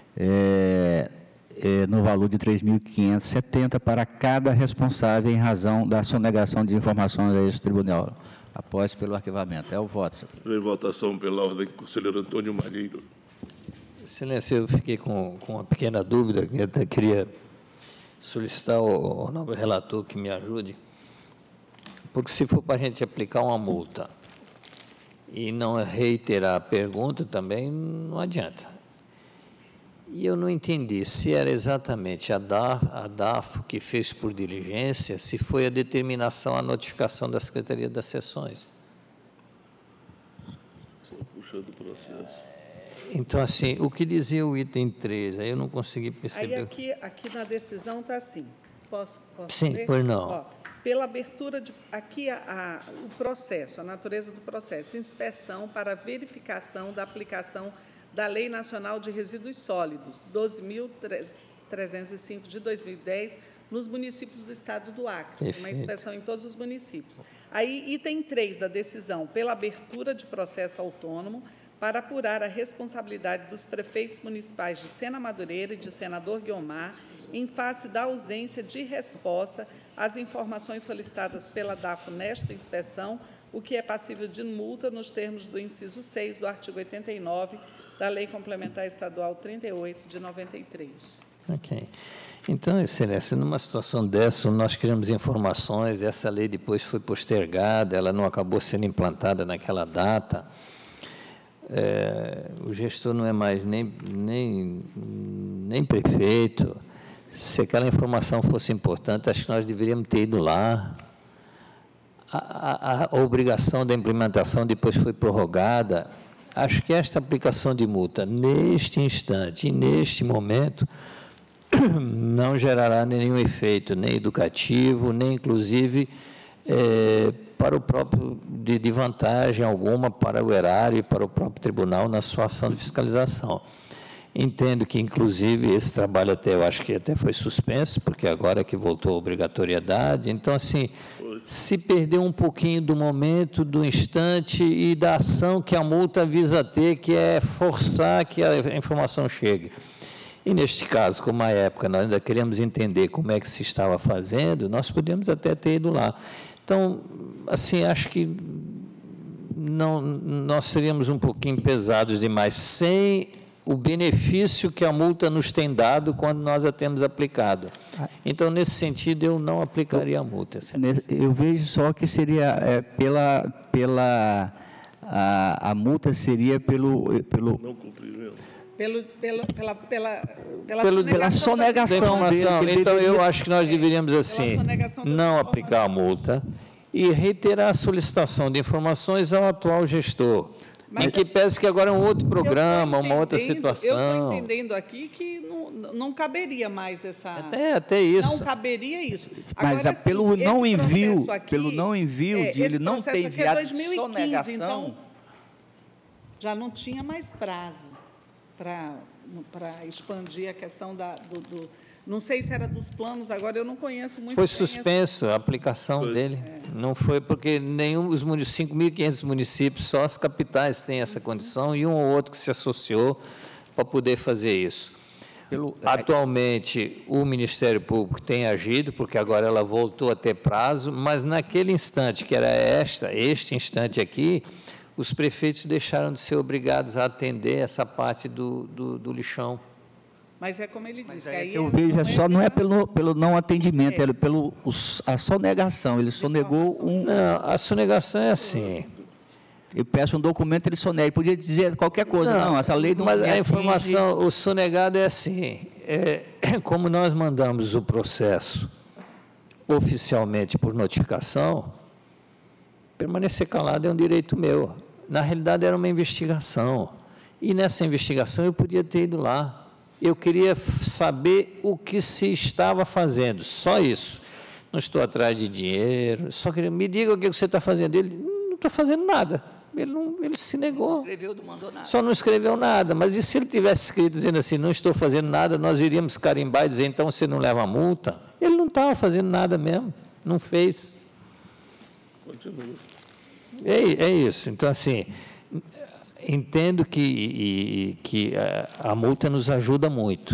no valor de R$ 3.570 para cada responsável em razão da sonegação de informações a este tribunal, após pelo arquivamento. É o voto, senhor. Em votação pela ordem, conselheiro Antônio Malheiro. Excelência, eu fiquei com uma pequena dúvida, que eu até queria solicitar ao nobre relator que me ajude, porque se for para a gente aplicar uma multa e não reiterar a pergunta também não adianta. E eu não entendi se era exatamente a DAFO que fez por diligência, se foi a determinação, a notificação da Secretaria das Sessões. Só puxando o processo. Então, assim, o que dizia o item 3, aí eu não consegui perceber. Aí aqui na decisão está assim. Posso Sim, ler? pois não. Ó, pela abertura de... Aqui o processo, a natureza do processo. Inspeção para verificação da aplicação da Lei Nacional de Resíduos Sólidos, 12.305 de 2010, nos municípios do Estado do Acre. Perfeito. Uma inspeção em todos os municípios. Aí, item 3 da decisão, pela abertura de processo autônomo para apurar a responsabilidade dos prefeitos municipais de Sena Madureira e de Senador Guiomar em face da ausência de resposta às informações solicitadas pela DAFO nesta inspeção, o que é passível de multa nos termos do inciso 6 do artigo 89 da Lei Complementar Estadual 38, de 93. Ok. Então, Excelência, numa situação dessa, nós criamos informações, essa lei depois foi postergada, ela não acabou sendo implantada naquela data. O gestor não é mais nem prefeito. Se aquela informação fosse importante, acho que nós deveríamos ter ido lá. A obrigação da implementação depois foi prorrogada. Acho que esta aplicação de multa, neste instante e neste momento, não gerará nenhum efeito, nem educativo, nem, inclusive, para o próprio, de vantagem alguma para o erário e para o próprio tribunal na sua ação de fiscalização. Entendo que, inclusive, esse trabalho eu acho que até foi suspenso, porque agora que voltou a obrigatoriedade. Então, assim, se perdeu um pouquinho do momento, do instante e da ação que a multa visa ter, que é forçar que a informação chegue. E, neste caso, como à época nós ainda queríamos entender como é que se estava fazendo, nós podíamos até ter ido lá. Então, assim, acho que nós seríamos um pouquinho pesados demais, sem o benefício que a multa nos tem dado quando nós a temos aplicado. Então, nesse sentido, eu não aplicaria a multa. Eu vejo só que seria a multa seria pelo Não cumprimento. pela sonegação. Então, eu acho que nós deveríamos, assim, não aplicar a multa e reiterar a solicitação de informações ao atual gestor. Em que pese que agora é um outro programa, uma outra situação. Eu estou entendendo aqui que não caberia mais essa... Até isso. Não caberia isso. Mas agora, pelo sim, não envio, aqui, pelo não envio de ele não ter enviado sonegação... Então, já não tinha mais prazo para expandir a questão não sei se era dos planos, agora eu não conheço muito. Foi suspenso a aplicação dele. Não foi porque nenhum dos 5.500 municípios, só as capitais têm essa condição e um ou outro que se associou para poder fazer isso. Atualmente, o Ministério Público tem agido, porque agora ela voltou a ter prazo, mas naquele instante, que era este instante aqui, os prefeitos deixaram de ser obrigados a atender essa parte do lixão. Mas é como ele disse. Aí eu vejo, não é pelo não atendimento, é pelo a sonegação. Ele sonegou Não, a sonegação é assim. Eu peço um documento, ele sonega. Ele podia dizer qualquer coisa. Não, essa lei não... Mas a informação, o sonegado é assim. Como nós mandamos o processo oficialmente por notificação, permanecer calado é um direito meu. Na realidade, era uma investigação. E nessa investigação eu podia ter ido lá. Eu queria saber o que se estava fazendo, só isso. Não estou atrás de dinheiro, só queria, me diga o que você está fazendo. Ele, não estou fazendo nada. Ele se negou. Não escreveu, não mandou nada. Só não escreveu nada. Mas e se ele tivesse escrito dizendo assim, não estou fazendo nada, nós iríamos carimbar e dizer, então você não leva a multa? Ele não estava fazendo nada mesmo, não fez. Continua. É isso. Então, assim... Entendo que a multa nos ajuda muito,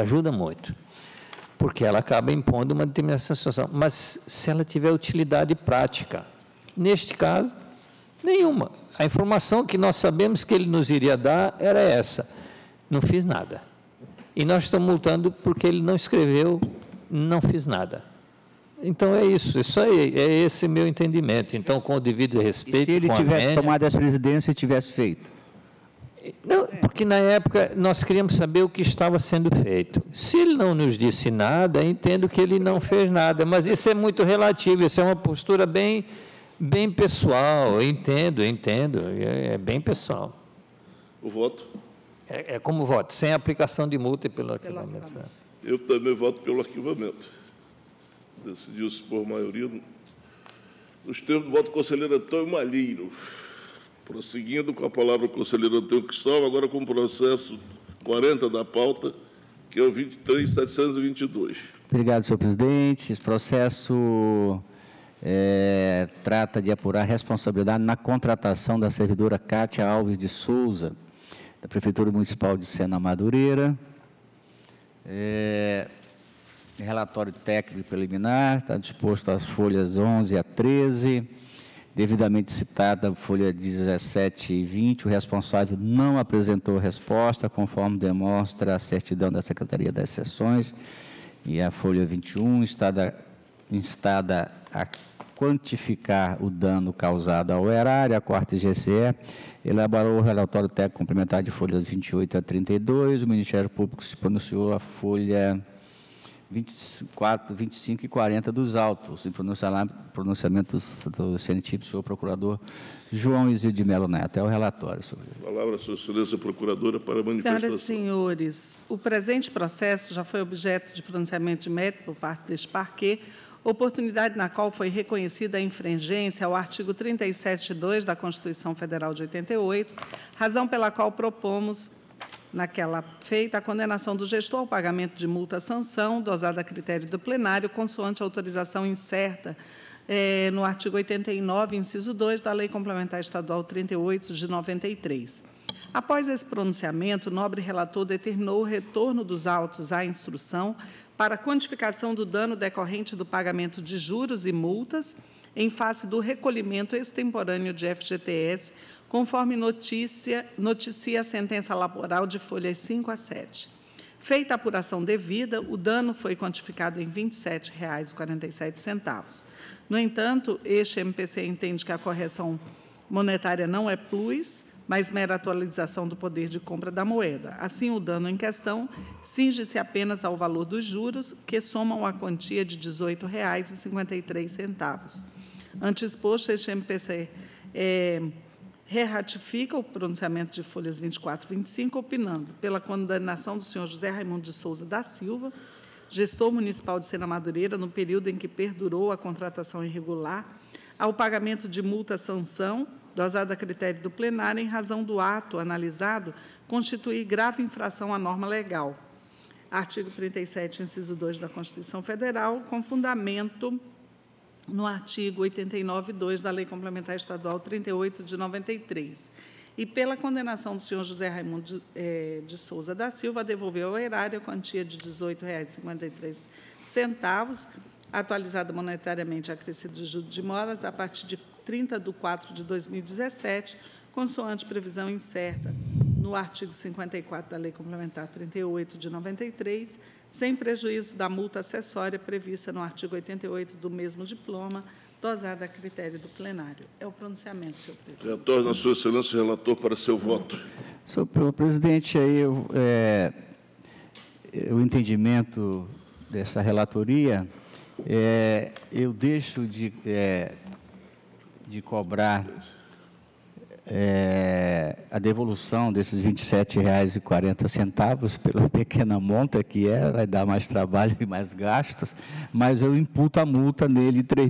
porque ela acaba impondo uma determinada situação, mas se ela tiver utilidade prática, neste caso, nenhuma. A informação que nós sabemos que ele nos iria dar era essa, não fiz nada. E nós estamos multando porque ele não escreveu, não fiz nada. Então, é isso aí, é esse meu entendimento. Então, com o devido respeito... E se ele tivesse tomado essa presidência e tivesse feito? Não, porque, na época, nós queríamos saber o que estava sendo feito. Se ele não nos disse nada, entendo que ele não fez nada, mas isso é muito relativo, isso é uma postura bem pessoal, eu entendo, é bem pessoal. O voto? É como voto, sem aplicação de multa e pelo arquivamento. Eu também voto pelo arquivamento. Decidiu-se por maioria. Nos termos do voto do conselheiro Antônio Malheiro. Prosseguindo com a palavra o conselheiro Antônio Cristóvão, agora com o processo 40 da pauta, que é o 23.722. Obrigado, senhor presidente. Esse processo trata de apurar responsabilidade na contratação da servidora Cátia Alves de Souza, da Prefeitura Municipal de Sena Madureira. Relatório técnico preliminar, está disposto às folhas 11 a 13, devidamente citada a folha 17 e 20, o responsável não apresentou resposta, conforme demonstra a certidão da Secretaria das Seções, e a folha 21, instada a quantificar o dano causado ao erário, a quarta GCE, elaborou o relatório técnico complementar de folhas 28 a 32, o Ministério Público se pronunciou a folha 24, 25 e 40 dos autos, em pronunciamento do CNTIP do senhor procurador João Isidro de Melo Neto. É o relatório, senhor presidente. Palavra, sua excelência procuradora, para a manifestação. Senhoras e senhores, o presente processo já foi objeto de pronunciamento de mérito por parte deste parquê, oportunidade na qual foi reconhecida a infringência ao artigo 37(2) da Constituição Federal de 88, razão pela qual propomos, naquela feita, a condenação do gestor ao pagamento de multa-sanção, dosada a critério do plenário, consoante a autorização incerta no artigo 89, inciso 2, da Lei Complementar Estadual 38, de 93. Após esse pronunciamento, o nobre relator determinou o retorno dos autos à instrução para quantificação do dano decorrente do pagamento de juros e multas em face do recolhimento extemporâneo de FGTS, conforme noticia a sentença laboral de folhas 5 a 7. Feita a apuração devida, o dano foi quantificado em R$ 27,47. No entanto, este MPC entende que a correção monetária não é plus, mas mera atualização do poder de compra da moeda. Assim, o dano em questão cinge-se apenas ao valor dos juros, que somam a quantia de R$ 18,53. Ante exposto, este MPC ratifica o pronunciamento de folhas 24 e 25, opinando pela condenação do senhor José Raimundo de Souza da Silva, gestor municipal de Sena Madureira, no período em que perdurou a contratação irregular, ao pagamento de multa-sanção, dosada a critério do plenário, em razão do ato analisado constituir grave infração à norma legal. Artigo 37, inciso 2 da Constituição Federal, com fundamento no artigo 89(2) da Lei Complementar Estadual 38, de 93, e pela condenação do senhor José Raimundo de Souza da Silva, devolveu ao erário a quantia de R$ 18,53, atualizada monetariamente acrescido de juros de moras, a partir de 30/4/2017, consoante previsão incerta no artigo 54 da Lei Complementar 38, de 93, sem prejuízo da multa acessória prevista no artigo 88 do mesmo diploma, dosada a critério do plenário. É o pronunciamento, senhor presidente. Retorno a sua excelência, relator, para seu voto. Senhor presidente, aí o entendimento dessa relatoria, eu deixo de cobrar a devolução desses R$ 27,40 pela pequena monta que vai dar mais trabalho e mais gastos, mas eu imputo a multa nele de R$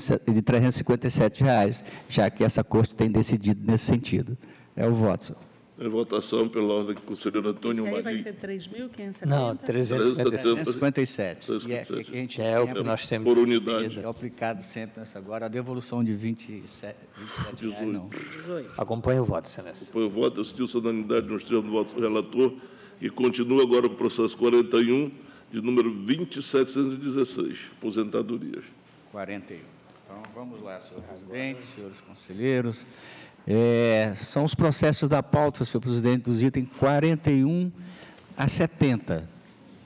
357, já que essa corte tem decidido nesse sentido. É o voto, senhor. Em votação pela ordem do conselheiro Antônio Isso aí Malheiro. vai ser 3.570? Não, 357. 357. É o que nós temos. Por unidade. É aplicado sempre nessa. Agora, a devolução de R$ 27 não. 18. Acompanhe o voto, excelência. Foi o voto, decidiu-se a unanimidade nos termos do voto do relator, e continua agora com o processo 41, de número 2716, aposentadorias. 41. Então, vamos lá, senhor presidente, senhores conselheiros. São os processos da pauta, senhor presidente, dos itens 41 a 70.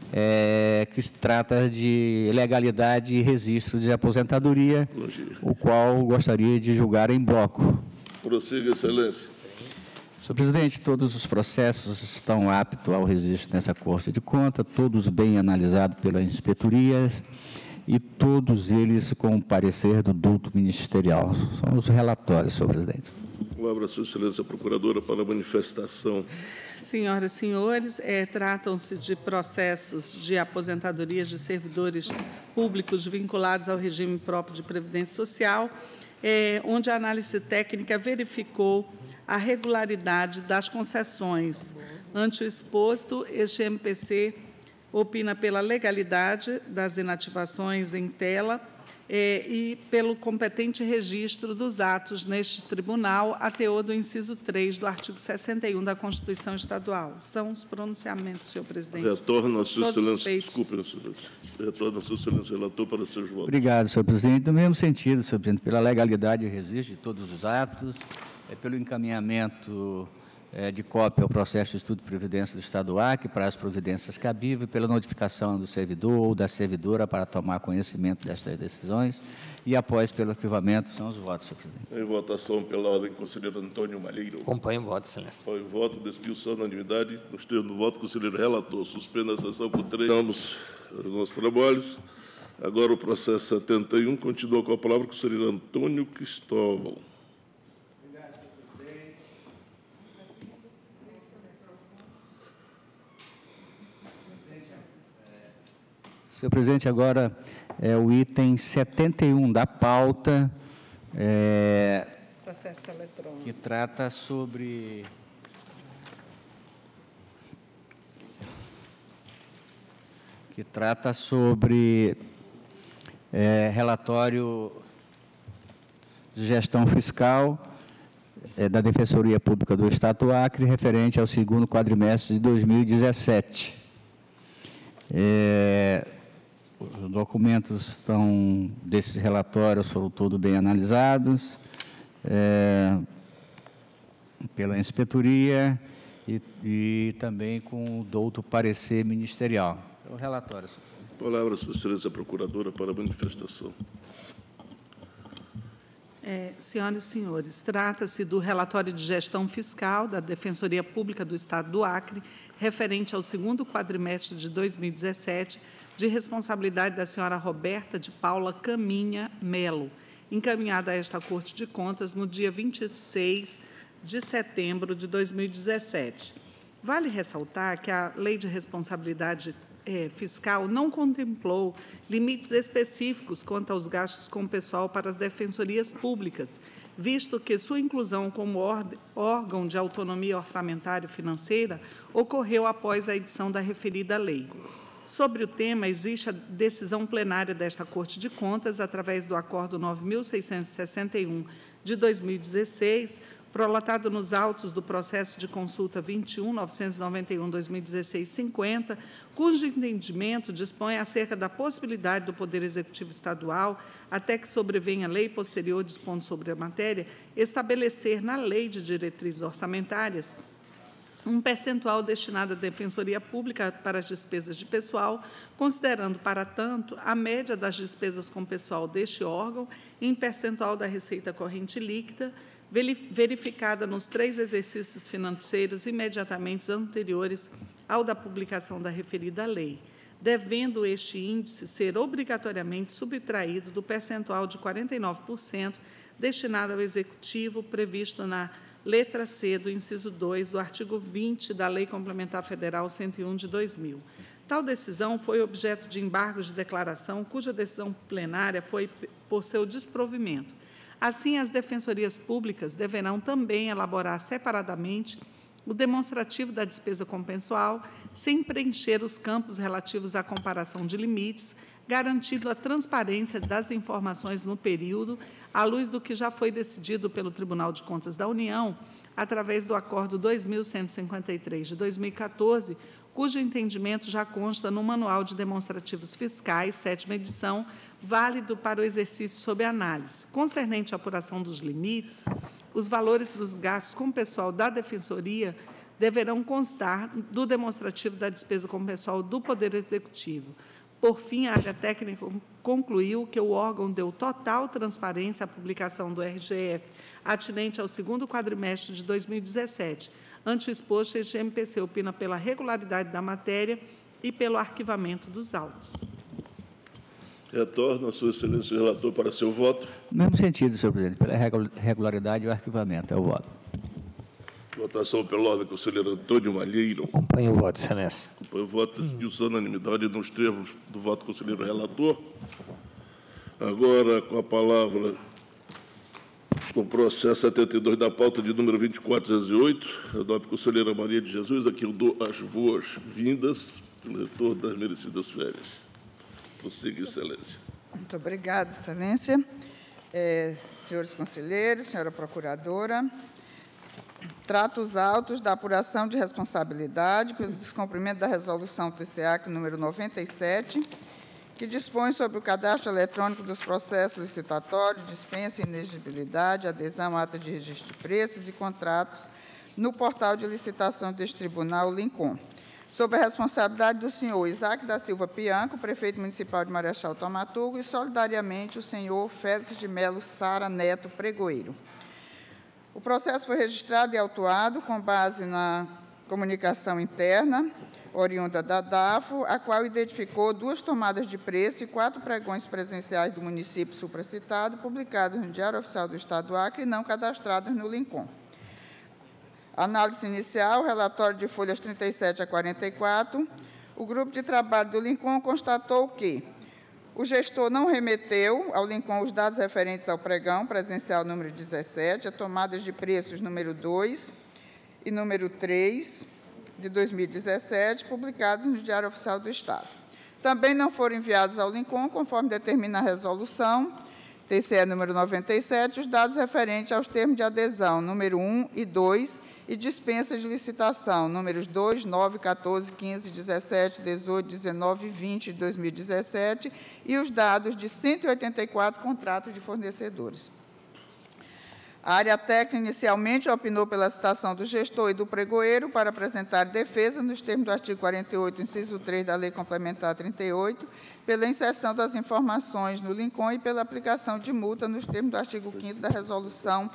que se trata de legalidade e registro de aposentadoria, o qual gostaria de julgar em bloco. Prossiga, Excelência. Senhor presidente, todos os processos estão aptos ao registro nessa Corte de Contas, todos bem analisados pela inspetoria e todos eles com o parecer do douto ministerial. São os relatórios, senhor presidente. Palavra a sua Excelência Procuradora para a manifestação. Senhoras e senhores, tratam-se de processos de aposentadorias de servidores públicos vinculados ao regime próprio de previdência social, onde a análise técnica verificou a regularidade das concessões. Ante o exposto, este MPC opina pela legalidade das inativações em tela e pelo competente registro dos atos neste tribunal, a teor do inciso 3 do artigo 61 da Constituição Estadual. São os pronunciamentos, senhor presidente. Retorno a sua Excelência. Desculpe, Excelência. Retorno a sua Excelência relator para seus votos. Obrigado, senhor presidente. No mesmo sentido, senhor presidente, pela legalidade e registro de todos os atos, pelo encaminhamento de cópia ao processo de estudo de previdência do Estado do Acre para as providências cabíveis, pela notificação do servidor ou da servidora para tomar conhecimento destas decisões e, após, pelo arquivamento, são os votos, senhor presidente. Em votação pela ordem, conselheiro Antônio Malheiro. Acompanho o voto, excelência. Apoio o voto, decidiu-se a unanimidade. Nos termos do voto, conselheiro relator, suspenda a sessão por 3. Estamos nos nossos trabalhos. Agora o processo 71, continua com a palavra o conselheiro Antônio Cristóvão. Senhor presidente, agora é o item 71 da pauta, Processo eletrônico. que trata sobre relatório de gestão fiscal da Defensoria Pública do Estado do Acre, referente ao segundo quadrimestre de 2017. Os documentos desses relatórios foram todos bem analisados pela inspetoria e também com o douto parecer ministerial. É o relatório, senhor. Palavra a sua Excelência Procuradora para a manifestação. Senhoras e senhores, trata-se do relatório de gestão fiscal da Defensoria Pública do Estado do Acre, referente ao segundo quadrimestre de 2017, de responsabilidade da senhora Roberta de Paula Caminha Melo, encaminhada a esta Corte de Contas no dia 26 de setembro de 2017. Vale ressaltar que a Lei de Responsabilidade Fiscal não contemplou limites específicos quanto aos gastos com pessoal para as defensorias públicas, visto que sua inclusão como órgão de autonomia orçamentária e financeira ocorreu após a edição da referida lei. Sobre o tema, existe a decisão plenária desta Corte de Contas, através do Acordo 9.661 de 2016, prolatado nos autos do processo de consulta 21.991/2016-50, cujo entendimento dispõe acerca da possibilidade do Poder Executivo Estadual, até que sobrevenha lei posterior dispondo sobre a matéria, estabelecer na Lei de Diretrizes Orçamentárias um percentual destinado à Defensoria Pública para as despesas de pessoal, considerando, para tanto, a média das despesas com pessoal deste órgão em percentual da receita corrente líquida, verificada nos 3 exercícios financeiros imediatamente anteriores ao da publicação da referida lei, devendo este índice ser obrigatoriamente subtraído do percentual de 49% destinado ao Executivo, previsto na letra C do inciso 2 do artigo 20 da Lei Complementar Federal 101 de 2000. Tal decisão foi objeto de embargos de declaração, cuja decisão plenária foi por seu desprovimento. Assim, as defensorias públicas deverão também elaborar separadamente o demonstrativo da despesa com pessoal, sem preencher os campos relativos à comparação de limites, garantindo a transparência das informações no período, à luz do que já foi decidido pelo Tribunal de Contas da União, através do Acordo 2153 de 2014, cujo entendimento já consta no Manual de Demonstrativos Fiscais, 7ª edição, válido para o exercício sob análise. Concernente à apuração dos limites, os valores dos gastos com pessoal da Defensoria deverão constar do demonstrativo da despesa com pessoal do Poder Executivo. Por fim, a área técnica concluiu que o órgão deu total transparência à publicação do RGF atinente ao segundo quadrimestre de 2017. Ante o exposto, este MPC opina pela regularidade da matéria e pelo arquivamento dos autos. Retorno a Sua Excelência o relator para seu voto. No mesmo sentido, senhor presidente, pela regularidade e o arquivamento. É o voto. Votação pela ordem, conselheiro Antônio Malheiro. Acompanho o voto, excelência. Acompanho o voto, decidiu-se unanimidade nos termos do voto do conselheiro relator. Agora, com a palavra, o processo 72 da pauta de número 2408, a nobre conselheira Maria de Jesus, a quem eu dou as boas-vindas no retorno das merecidas férias. Prossiga, excelência. Muito obrigada, excelência. Senhores conselheiros, senhora procuradora, trato os autos da apuração de responsabilidade pelo descumprimento da resolução TCEAC número 97, que dispõe sobre o cadastro eletrônico dos processos licitatórios, dispensa, inexigibilidade, adesão, ata de registro de preços e contratos no portal de licitação deste tribunal, Lincom, sob a responsabilidade do senhor Isaac da Silva Pianco, prefeito municipal de Marechal Thaumaturgo, e solidariamente o senhor Félix de Melo Sara Neto Pregoeiro. O processo foi registrado e autuado com base na comunicação interna, oriunda da DAFO, a qual identificou 2 tomadas de preço e 4 pregões presenciais do município supracitado, publicados no Diário Oficial do Estado do Acre e não cadastrados no Lincom. Análise inicial, relatório de folhas 37 a 44, o grupo de trabalho do Lincom constatou que o gestor não remeteu ao Lincom os dados referentes ao pregão presencial número 17, a tomadas de preços número 2 e número 3 de 2017, publicados no Diário Oficial do Estado. Também não foram enviados ao Lincom, conforme determina a resolução TCE número 97, os dados referentes aos termos de adesão número 1 e 2 e dispensa de licitação, números 2, 9, 14, 15, 17, 18, 19 e 20 de 2017, e os dados de 184 contratos de fornecedores. A área técnica inicialmente opinou pela citação do gestor e do pregoeiro para apresentar defesa nos termos do artigo 48, inciso 3 da Lei Complementar 38, pela inserção das informações no Lincom e pela aplicação de multa nos termos do artigo 5º da Resolução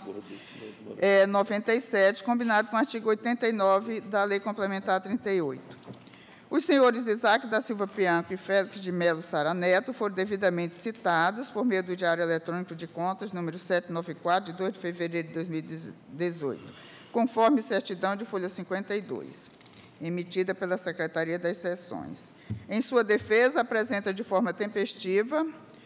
97, combinado com o artigo 89 da Lei Complementar 38. Os senhores Isaac da Silva Pianco e Félix de Melo Sara Neto foram devidamente citados por meio do Diário Eletrônico de Contas, número 794, de 2 de fevereiro de 2018, conforme certidão de folha 52, emitida pela Secretaria das Seções. Em sua defesa, apresentada de forma tempestiva,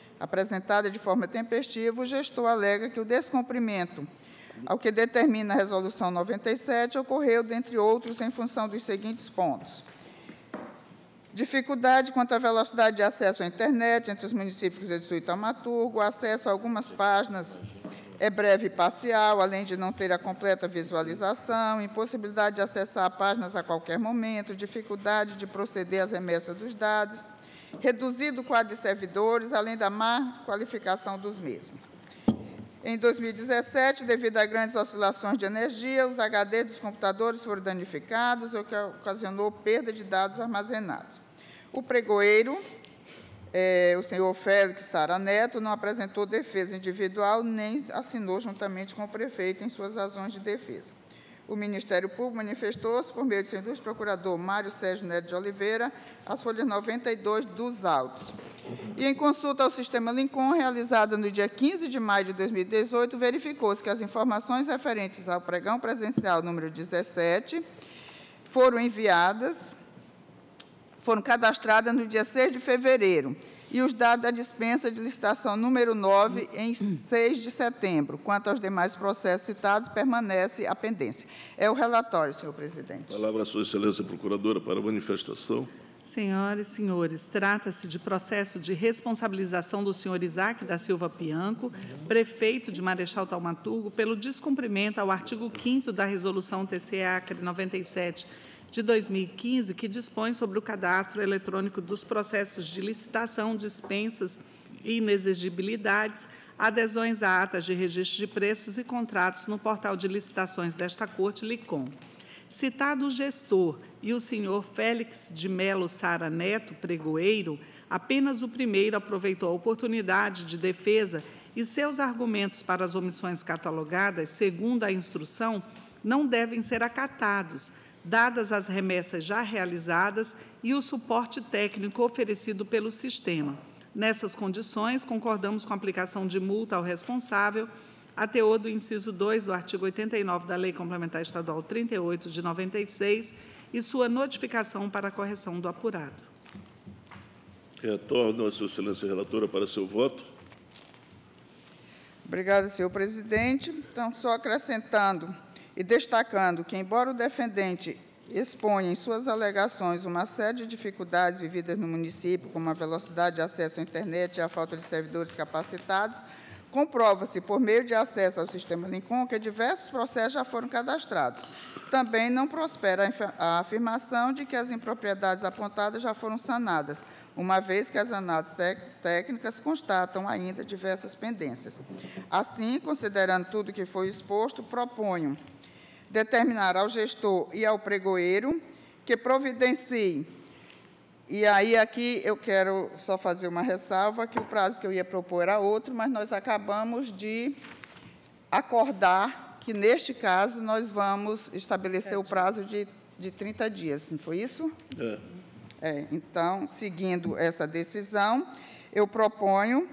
o gestor alega que o descumprimento ao que determina a Resolução 97 ocorreu, dentre outros, em função dos seguintes pontos: dificuldade quanto à velocidade de acesso à internet entre os municípios de Sul e Thaumaturgo, o acesso a algumas páginas é breve e parcial, além de não ter a completa visualização, impossibilidade de acessar páginas a qualquer momento, dificuldade de proceder às remessas dos dados, reduzido o quadro de servidores, além da má qualificação dos mesmos. Em 2017, devido a grandes oscilações de energia, os HDs dos computadores foram danificados, o que ocasionou perda de dados armazenados. O pregoeiro, o senhor Félix Sara Neto, não apresentou defesa individual, nem assinou juntamente com o prefeito em suas razões de defesa. O Ministério Público manifestou-se, por meio do seu ilustre procurador Mário Sérgio Neto de Oliveira, as folhas 92 dos autos. E, em consulta ao sistema Lincom, realizada no dia 15 de maio de 2018, verificou-se que as informações referentes ao pregão presencial número 17 foram cadastradas no dia 6 de fevereiro, e os dados da dispensa de licitação número 9 em 6 de setembro. Quanto aos demais processos citados, permanece a pendência. É o relatório, senhor presidente. Palavra à sua excelência procuradora para manifestação. Senhoras e senhores, trata-se de processo de responsabilização do senhor Isaac da Silva Pianco, prefeito de Marechal Thaumaturgo, pelo descumprimento ao artigo 5º da Resolução TCE-Acre 97, de 2015, que dispõe sobre o cadastro eletrônico dos processos de licitação, dispensas e inexigibilidades, adesões a atas de registro de preços e contratos no portal de licitações desta Corte, Lincom. Citado o gestor e o senhor Félix de Melo Sara Neto, pregoeiro, apenas o primeiro aproveitou a oportunidade de defesa e seus argumentos para as omissões catalogadas, segundo a instrução, não devem ser acatados, dadas as remessas já realizadas e o suporte técnico oferecido pelo sistema. Nessas condições, concordamos com a aplicação de multa ao responsável, a teor do inciso 2 do artigo 89 da Lei Complementar Estadual 38 de 96 e sua notificação para a correção do apurado. Retorno a Sua Excelência Relatora para seu voto. Obrigada, senhor presidente. Então, só acrescentando e destacando que, embora o defendente exponha em suas alegações uma série de dificuldades vividas no município, como a velocidade de acesso à internet e a falta de servidores capacitados, comprova-se, por meio de acesso ao sistema Lincoln, que diversos processos já foram cadastrados. Também não prospera a afirmação de que as impropriedades apontadas já foram sanadas, uma vez que as análises técnicas constatam ainda diversas pendências. Assim, considerando tudo que foi exposto, proponho determinar ao gestor e ao pregoeiro que providenciem. E aí, aqui, eu quero só fazer uma ressalva, que o prazo que eu ia propor era outro, mas nós acabamos de acordar que, neste caso, nós vamos estabelecer o prazo de 30 dias, não foi isso? Então, seguindo essa decisão, eu proponho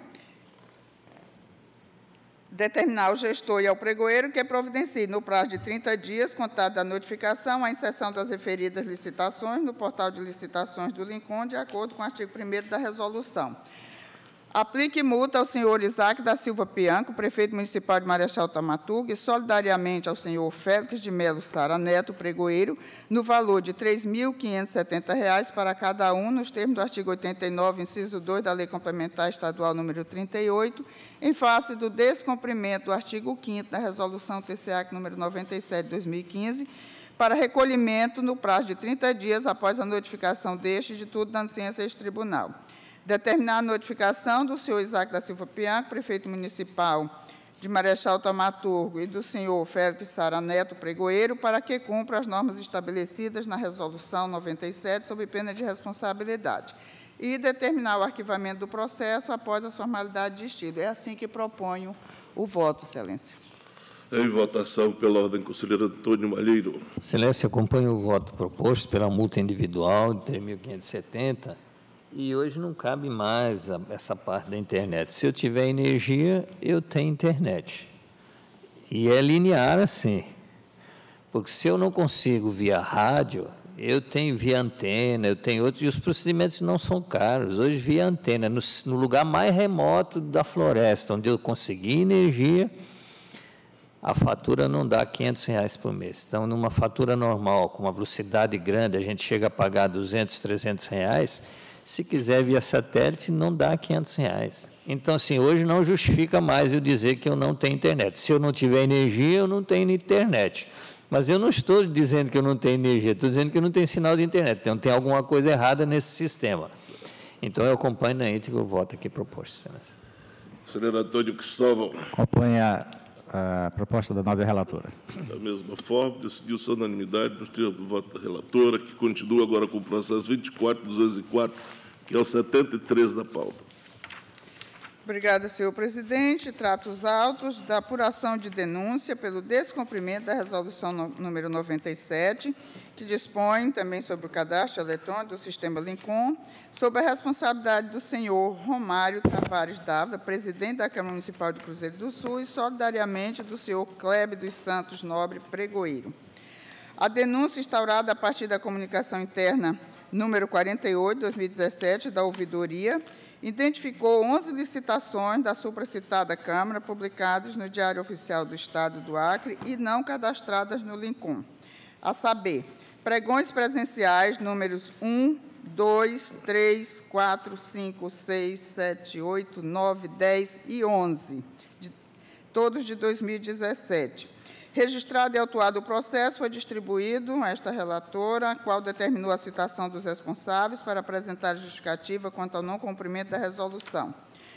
determinar ao gestor e ao pregoeiro que providencie, no prazo de 30 dias, contado da notificação, a inserção das referidas licitações no portal de licitações do Lincoln, de acordo com o artigo 1º da resolução. Aplique multa ao senhor Isaac da Silva Pianco, prefeito municipal de Marechal Thaumaturgo, e solidariamente ao senhor Félix de Melo Sara Neto, pregoeiro, no valor de R$ 3.570 para cada um, nos termos do artigo 89, inciso 2 da Lei Complementar Estadual número 38, em face do descumprimento do artigo 5º da Resolução TCA número 97 de 2015, para recolhimento no prazo de 30 dias após a notificação deste, de tudo dando ciência a este tribunal. Determinar a notificação do senhor Isaac da Silva Pianco, prefeito municipal de Marechal Thaumaturgo, e do senhor Félix Sara Neto, pregoeiro, para que cumpra as normas estabelecidas na Resolução 97, sob pena de responsabilidade. E determinar o arquivamento do processo após a formalidade de estilo. É assim que proponho o voto, excelência. Em votação pela ordem, conselheiro Antônio Malheiro. Excelência, acompanho o voto proposto pela multa individual de R$ 3.570, e hoje não cabe mais essa parte da internet. Se eu tiver energia, eu tenho internet. E é linear assim, porque se eu não consigo via rádio, eu tenho via antena, eu tenho outros, e os procedimentos não são caros. Hoje, via antena, no lugar mais remoto da floresta, onde eu consegui energia, a fatura não dá R$ 500 por mês. Então, numa fatura normal, com uma velocidade grande, a gente chega a pagar R$ 200, R$ 300, se quiser via satélite, não dá R$ 500. Então, assim, hoje não justifica mais eu dizer que eu não tenho internet. Se eu não tiver energia, eu não tenho internet. Mas eu não estou dizendo que eu não tenho energia, estou dizendo que eu não tenho sinal de internet. Então, tem alguma coisa errada nesse sistema. Então, eu acompanho na íntegra o voto aqui proposto, excelência. Senhor Antônio Cristóvão. Acompanha a proposta da nova relatora. Da mesma forma, decidiu-se a unanimidade nos termos do voto da relatora, que continua agora com o processo 24.204, que é o 73 da pauta. Obrigada, senhor presidente. Trato os autos da apuração de denúncia pelo descumprimento da resolução número 97, que dispõe também sobre o cadastro eletrônico do sistema Lincoln, sob a responsabilidade do senhor Romário Tavares Dávila, presidente da Câmara Municipal de Cruzeiro do Sul, e solidariamente do senhor Cléber dos Santos Nobre, pregoeiro. A denúncia instaurada a partir da comunicação interna número 48, 2017, da ouvidoria, identificou 11 licitações da supracitada Câmara, publicadas no Diário Oficial do Estado do Acre e não cadastradas no Lincoln, a saber, pregões presenciais números 1, 2, 3, 4, 5, 6, 7, 8, 9, 10 e 11, todos de 2017. Registrado e autuado o processo, foi distribuído a esta relatora, a qual determinou a citação dos responsáveis para apresentar justificativa quanto ao não cumprimento da resolução.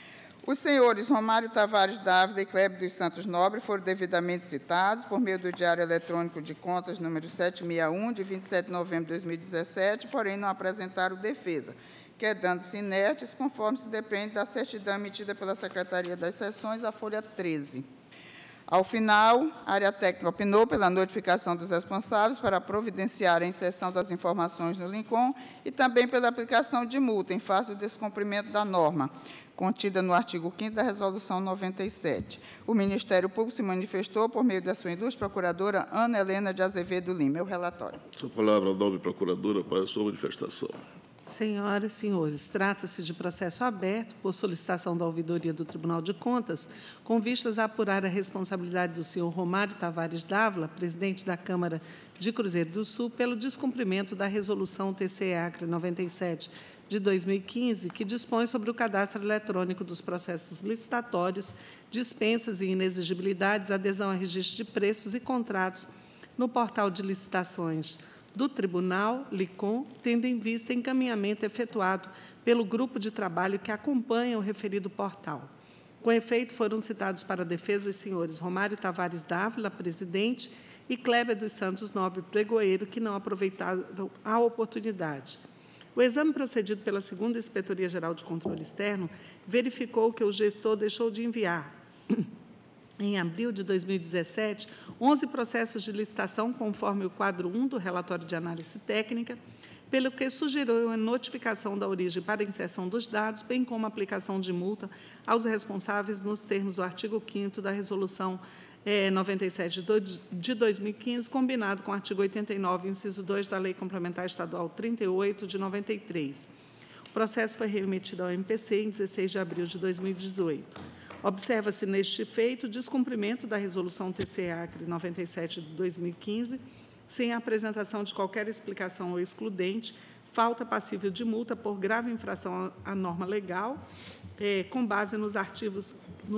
Os senhores Romário Tavares Dávila e Clébio dos Santos Nobre foram devidamente citados por meio do Diário Eletrônico de Contas número 761, de 27 de novembro de 2017, porém não apresentaram defesa, quedando-se inertes, conforme se depende da certidão emitida pela Secretaria das Seções, a folha 13. Ao final, a área técnica opinou pela notificação dos responsáveis para providenciar a inserção das informações no LINCOM e também pela aplicação de multa em face do descumprimento da norma, contida no artigo 5º da Resolução 97. O Ministério Público se manifestou por meio da sua ilustre procuradora Ana Helena de Azevedo Lima. É o relatório. Com a palavra, a nobre procuradora, para a sua manifestação. Senhoras e senhores, trata-se de processo aberto por solicitação da ouvidoria do Tribunal de Contas, com vistas a apurar a responsabilidade do senhor Romário Tavares Dávila, presidente da Câmara de Cruzeiro do Sul, pelo descumprimento da Resolução TCE-ACRE 97 de 2015, que dispõe sobre o cadastro eletrônico dos processos licitatórios, dispensas e inexigibilidades, adesão a registro de preços e contratos no portal de licitações do Tribunal, LICOM, tendo em vista encaminhamento efetuado pelo grupo de trabalho que acompanha o referido portal. Com efeito, foram citados para a defesa os senhores Romário Tavares Dávila, presidente, e Clébio dos Santos Nobre Pregoeiro, que não aproveitaram a oportunidade. O exame procedido pela 2ª Inspetoria-Geral de Controle Externo verificou que o gestor deixou de enviar, em abril de 2017, 11 processos de licitação, conforme o quadro 1 do relatório de análise técnica, pelo que sugeriu a notificação da origem para inserção dos dados, bem como a aplicação de multa aos responsáveis nos termos do artigo 5º da Resolução 97 de 2015, combinado com o artigo 89, inciso 2 da Lei Complementar Estadual 38 de 93. O processo foi remetido ao MPC em 16 de abril de 2018. Observa-se neste feito o descumprimento da Resolução TCE-ACRE 97 de 2015, sem a apresentação de qualquer explicação ou excludente, falta passível de multa por grave infração à norma legal, com base nos artigos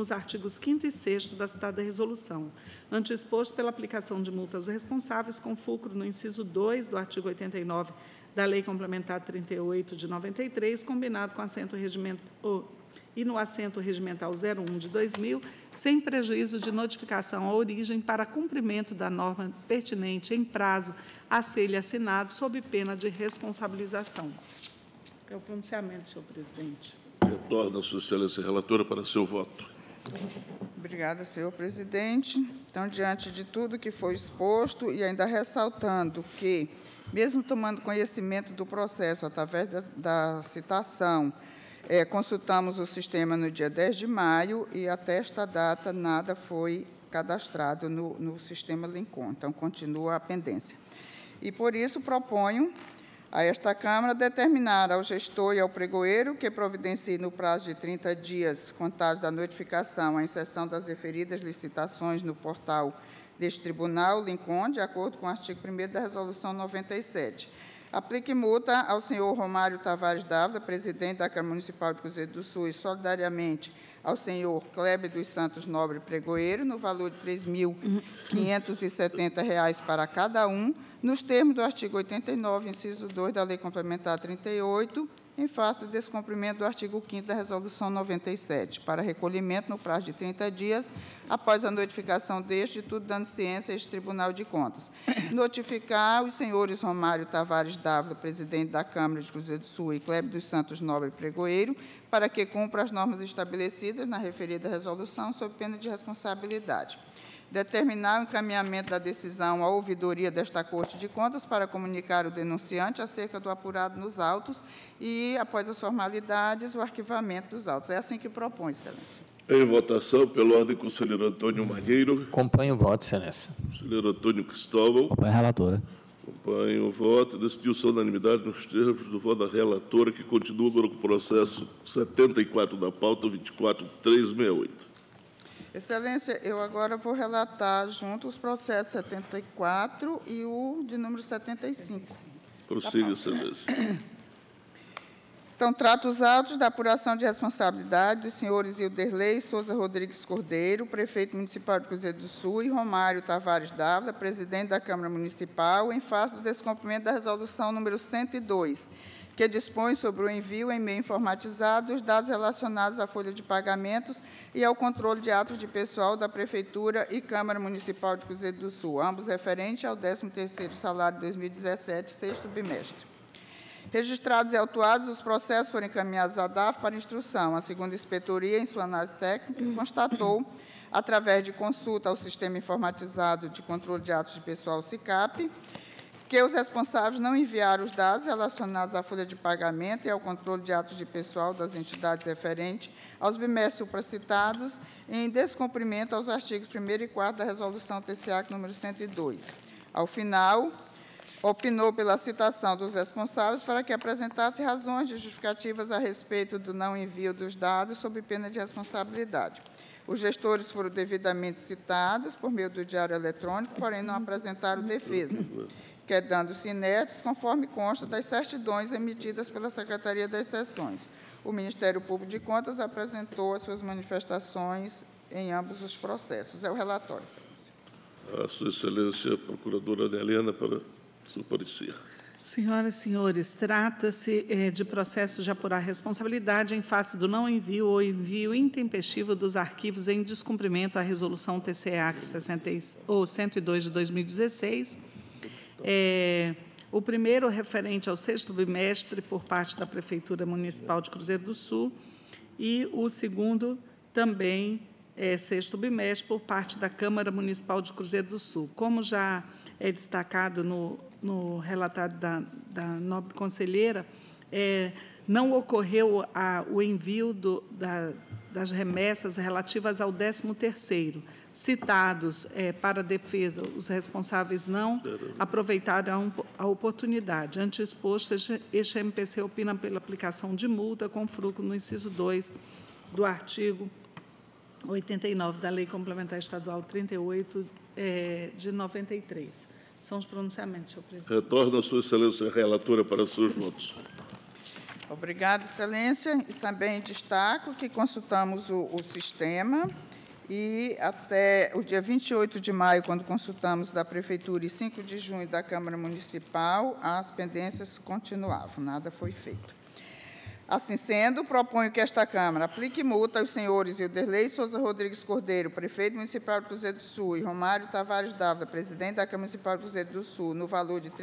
5º e 6º da citada resolução, ante o exposto pela aplicação de multa aos responsáveis, com fulcro no inciso 2 do artigo 89 da Lei Complementar 38 de 93, combinado com assento regimental e no assento regimental 01 de 2000, sem prejuízo de notificação à origem para cumprimento da norma pertinente em prazo a ser-lhe assinado, sob pena de responsabilização. É o pronunciamento, senhor presidente. Retorna a sua excelência relatora para seu voto. Obrigada, senhor presidente. Então, diante de tudo que foi exposto e ainda ressaltando que, mesmo tomando conhecimento do processo através da citação, consultamos o sistema no dia 10 de maio e, até esta data, nada foi cadastrado no sistema LINCOM. Então, continua a pendência. E, por isso, proponho a esta Câmara determinar ao gestor e ao pregoeiro que providencie no prazo de 30 dias, contados da notificação, a inserção das referidas licitações no portal deste tribunal, LINCOM, de acordo com o artigo 1º da Resolução 97. Aplique multa ao senhor Romário Tavares Dávila, presidente da Câmara Municipal de Cruzeiro do Sul, e solidariamente ao senhor Clébio dos Santos Nobre Pregoeiro, no valor de R$ 3.570 para cada um, nos termos do artigo 89, inciso 2 da Lei Complementar 38, em face do descumprimento do artigo 5º da Resolução 97, para recolhimento no prazo de 30 dias, após a notificação deste, tudo dando ciência a este Tribunal de Contas. Notificar os senhores Romário Tavares Dávila, presidente da Câmara de Cruzeiro do Sul, e Clébio dos Santos Nobre Pregoeiro, para que cumpra as normas estabelecidas na referida resolução, sob pena de responsabilidade. Determinar o encaminhamento da decisão à ouvidoria desta Corte de Contas para comunicar ao denunciante acerca do apurado nos autos e, após as formalidades, o arquivamento dos autos. É assim que propõe, excelência. Em votação, pela ordem, conselheiro Antônio Malheiro. Acompanho o voto, excelência. Conselheiro Antônio Cristóvão. Acompanho a relatora. Acompanho o voto. Decidiu-se a unanimidade nos termos do voto da relatora, que continua agora com o processo 74 da pauta 24368. Excelência, eu agora vou relatar junto os processos 74 e o de número 75. Prossiga, excelência. Então, trato os autos da apuração de responsabilidade dos senhores Ilderlei Souza Rodrigues Cordeiro, prefeito municipal de Cruzeiro do Sul, e Romário Tavares Dávila, presidente da Câmara Municipal, em face do descumprimento da resolução número 102, que dispõe sobre o envio em meio informatizado dos dados relacionados à folha de pagamentos e ao controle de atos de pessoal da Prefeitura e Câmara Municipal de Cruzeiro do Sul, ambos referentes ao 13º salário de 2017, sexto bimestre. Registrados e autuados, os processos foram encaminhados à DAF para instrução. A segunda inspetoria, em sua análise técnica, constatou, através de consulta ao Sistema Informatizado de Controle de Atos de Pessoal, SICAP, que os responsáveis não enviaram os dados relacionados à folha de pagamento e ao controle de atos de pessoal das entidades referentes aos bimestres supracitados, em descumprimento aos artigos 1º e 4º da Resolução TCA número 102. Ao final, opinou pela citação dos responsáveis para que apresentasse razões justificativas a respeito do não envio dos dados sob pena de responsabilidade. Os gestores foram devidamente citados por meio do diário eletrônico, porém não apresentaram defesa, quedando-se inertes, conforme consta das certidões emitidas pela Secretaria das Seções. O Ministério Público de Contas apresentou as suas manifestações em ambos os processos. É o relatório, Excelência. A Sua Excelência, Procuradora Ana Helena, para seu parecer. Senhoras e senhores, trata-se de processo de apurar responsabilidade em face do não envio ou envio intempestivo dos arquivos em descumprimento à Resolução TCA 102 de 2016. O primeiro referente ao sexto bimestre por parte da Prefeitura Municipal de Cruzeiro do Sul e o segundo também sexto bimestre por parte da Câmara Municipal de Cruzeiro do Sul. Como já é destacado no relatório da nobre conselheira, não ocorreu o envio das remessas relativas ao 13º. Citados para a defesa, os responsáveis não aproveitaram a oportunidade. Ante exposto, este MPC opina pela aplicação de multa com fruto no inciso 2 do artigo 89 da Lei Complementar Estadual 38 de 93. São os pronunciamentos, senhor presidente. Retorno a Sua Excelência relatora para seus votos. Obrigada, Excelência. E também destaco que consultamos o sistema e até o dia 28 de maio, quando consultamos da Prefeitura, e 5 de junho da Câmara Municipal, as pendências continuavam, nada foi feito. Assim sendo, proponho que esta Câmara aplique multa aos senhores Ilderlei Souza Rodrigues Cordeiro, prefeito municipal de Cruzeiro do Sul, e Romário Tavares Dávila, presidente da Câmara Municipal de Cruzeiro do Sul, no valor de R$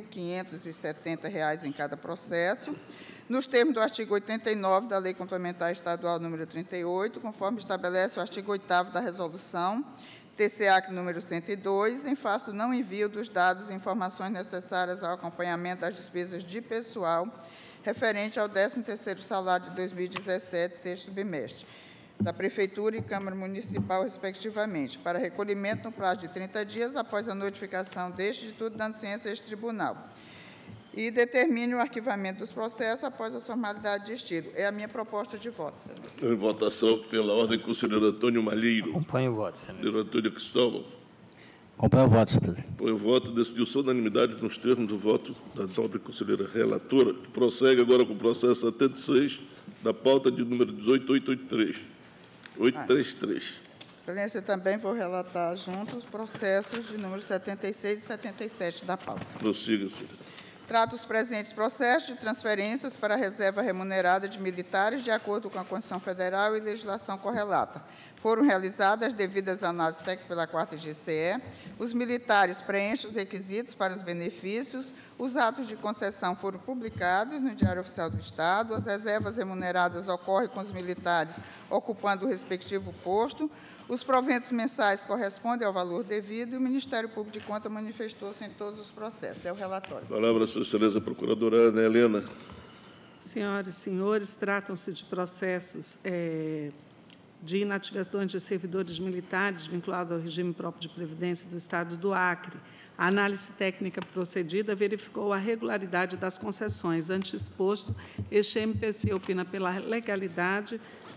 3.570 em cada processo, nos termos do artigo 89 da Lei Complementar Estadual número 38, conforme estabelece o artigo 8º da Resolução TCA número 102, em face do não envio dos dados e informações necessárias ao acompanhamento das despesas de pessoal referente ao 13º salário de 2017, sexto bimestre, da Prefeitura e Câmara Municipal, respectivamente, para recolhimento no prazo de 30 dias após a notificação deste, de tudo dando ciência a este tribunal, e determine o arquivamento dos processos após a formalidade de estilo. É a minha proposta de voto, Excelência. Em votação pela ordem, conselheiro Antônio Malheiro. Acompanho o voto, Conselheiro Excelência. Antônio Cristóvão. Acompanho o voto, senhor presidente. Põe o voto, decidiu-se unanimidade nos termos do voto da nobre conselheira relatora, que prossegue agora com o processo 76 da pauta de número 18883. 833. Excelência, também vou relatar juntos os processos de número 76 e 77 da pauta. Prossiga, senhor. Trata os presentes processos de transferências para a reserva remunerada de militares, de acordo com a Constituição Federal e legislação correlata. Foram realizadas as devidas análises técnicas pela 4ª GCE, os militares preenchem os requisitos para os benefícios, os atos de concessão foram publicados no Diário Oficial do Estado, as reservas remuneradas ocorrem com os militares ocupando o respectivo posto, os proventos mensais correspondem ao valor devido e o Ministério Público de Contas manifestou-se em todos os processos. É o relatório. Palavra, Sua Excelência, Procuradora Ana Helena. Senhoras e senhores, tratam-se de processos de inativação de servidores militares vinculados ao regime próprio de previdência do Estado do Acre. A análise técnica procedida verificou a regularidade das concessões. Ante exposto, este MPC opina pela legalidade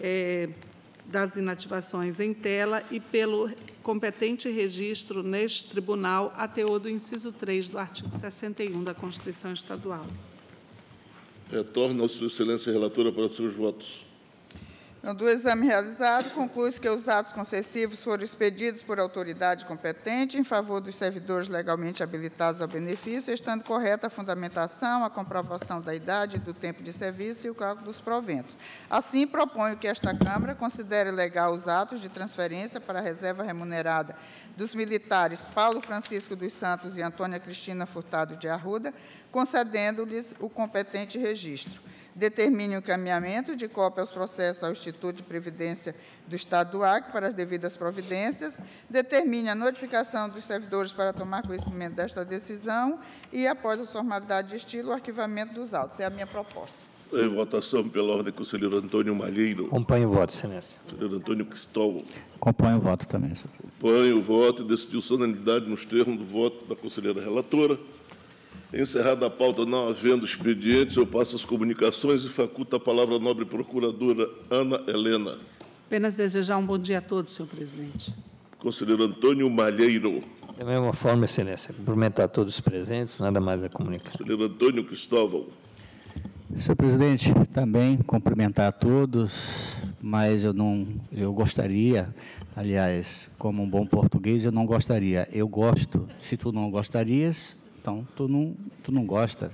das inativações em tela e pelo competente registro neste tribunal a teor do inciso 3 do artigo 61 da Constituição Estadual. Retorno a Sua Excelência relatora para seus votos. Do exame realizado, conclui-se que os atos concessivos foram expedidos por autoridade competente em favor dos servidores legalmente habilitados ao benefício, estando correta a fundamentação, a comprovação da idade e do tempo de serviço e o cálculo dos proventos. Assim, proponho que esta Câmara considere legal os atos de transferência para a reserva remunerada dos militares Paulo Francisco dos Santos e Antônia Cristina Furtado de Arruda, concedendo-lhes o competente registro. Determine o encaminhamento de cópia aos processos ao Instituto de Previdência do Estado do Acre para as devidas providências, determine a notificação dos servidores para tomar conhecimento desta decisão e, após a formalidade de estilo, o arquivamento dos autos. É a minha proposta. Em votação pela ordem, conselheiro Antônio Malheiro. Acompanho o voto, excelência. Conselheiro Antônio Cristóvão. Acompanho o voto também, senhor. Acompanho o voto e decidiu solenidade nos termos do voto da conselheira relatora. Encerrada a pauta, não havendo expedientes, eu passo as comunicações e faculto a palavra à nobre procuradora Ana Helena. Apenas desejar um bom dia a todos, senhor presidente. Conselheiro Antônio Malheiro. Da mesma forma, excelência, cumprimentar todos os presentes, nada mais a comunicar. Conselheiro Antônio Cristóvão. Senhor presidente, também cumprimentar a todos, mas eu gostaria, aliás, como um bom português, eu não gostaria. Eu gosto, se tu não gostarias, então tu não gosta.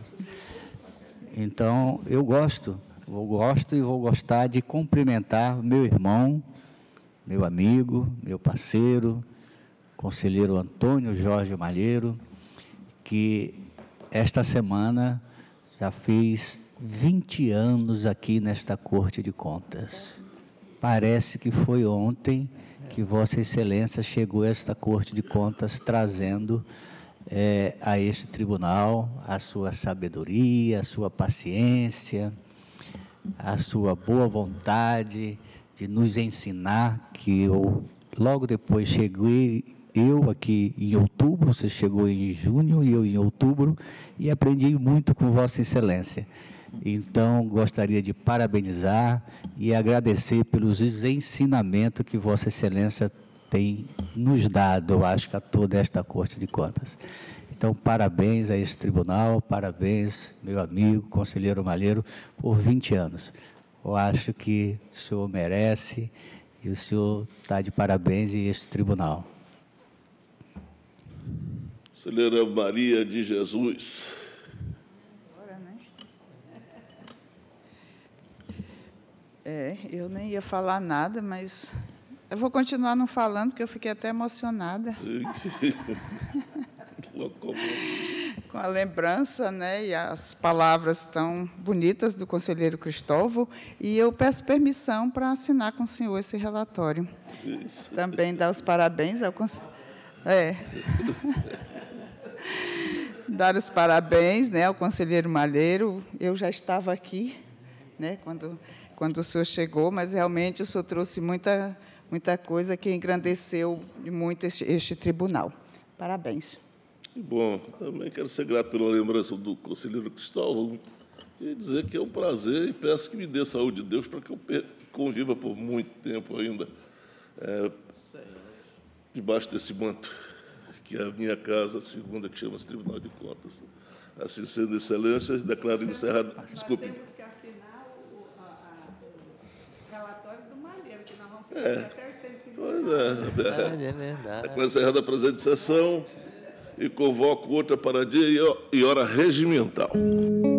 Então, eu gosto e vou gostar de cumprimentar meu irmão, meu amigo, meu parceiro, conselheiro Antônio Jorge Malheiro, que esta semana já fez 20 anos aqui nesta Corte de Contas. Parece que foi ontem que Vossa Excelência chegou a esta Corte de Contas trazendo a este tribunal a sua sabedoria, a sua paciência, a sua boa vontade de nos ensinar, que eu, logo depois cheguei, eu aqui em outubro, você chegou em junho e eu em outubro, e aprendi muito com Vossa Excelência. Então, gostaria de parabenizar e agradecer pelos ensinamentos que Vossa Excelência tem nos dado, eu acho, que a toda esta Corte de Contas. Então, parabéns a esse tribunal, parabéns, meu amigo, conselheiro Malheiro, por 20 anos. Eu acho que o senhor merece e o senhor está de parabéns e esse tribunal. Conselheira Maria de Jesus. Eu nem ia falar nada, mas eu vou continuar não falando, porque eu fiquei até emocionada. Com a lembrança, né, e as palavras tão bonitas do conselheiro Cristóvão, e eu peço permissão para assinar com o senhor esse relatório. Isso. Também dar os parabéns ao conselheiro. Dar os parabéns, né, ao conselheiro Malheiro. Eu já estava aqui, né, quando o senhor chegou, mas realmente o senhor trouxe muita coisa que engrandeceu muito este tribunal. Parabéns. Bom, também quero ser grato pela lembrança do conselheiro Cristóvão e dizer que é um prazer e peço que me dê saúde de Deus para que eu conviva por muito tempo ainda debaixo desse manto, que é a minha casa, a segunda, que chama-se Tribunal de Contas. Assim sendo, excelência, declaro encerrado. Desculpe. Nós temos que assinar o relatório do Malheiro, que nós vamos fazer até os 150. Pois É verdade. Declaro encerrada a presente sessão e convoco outra para dia e hora regimental.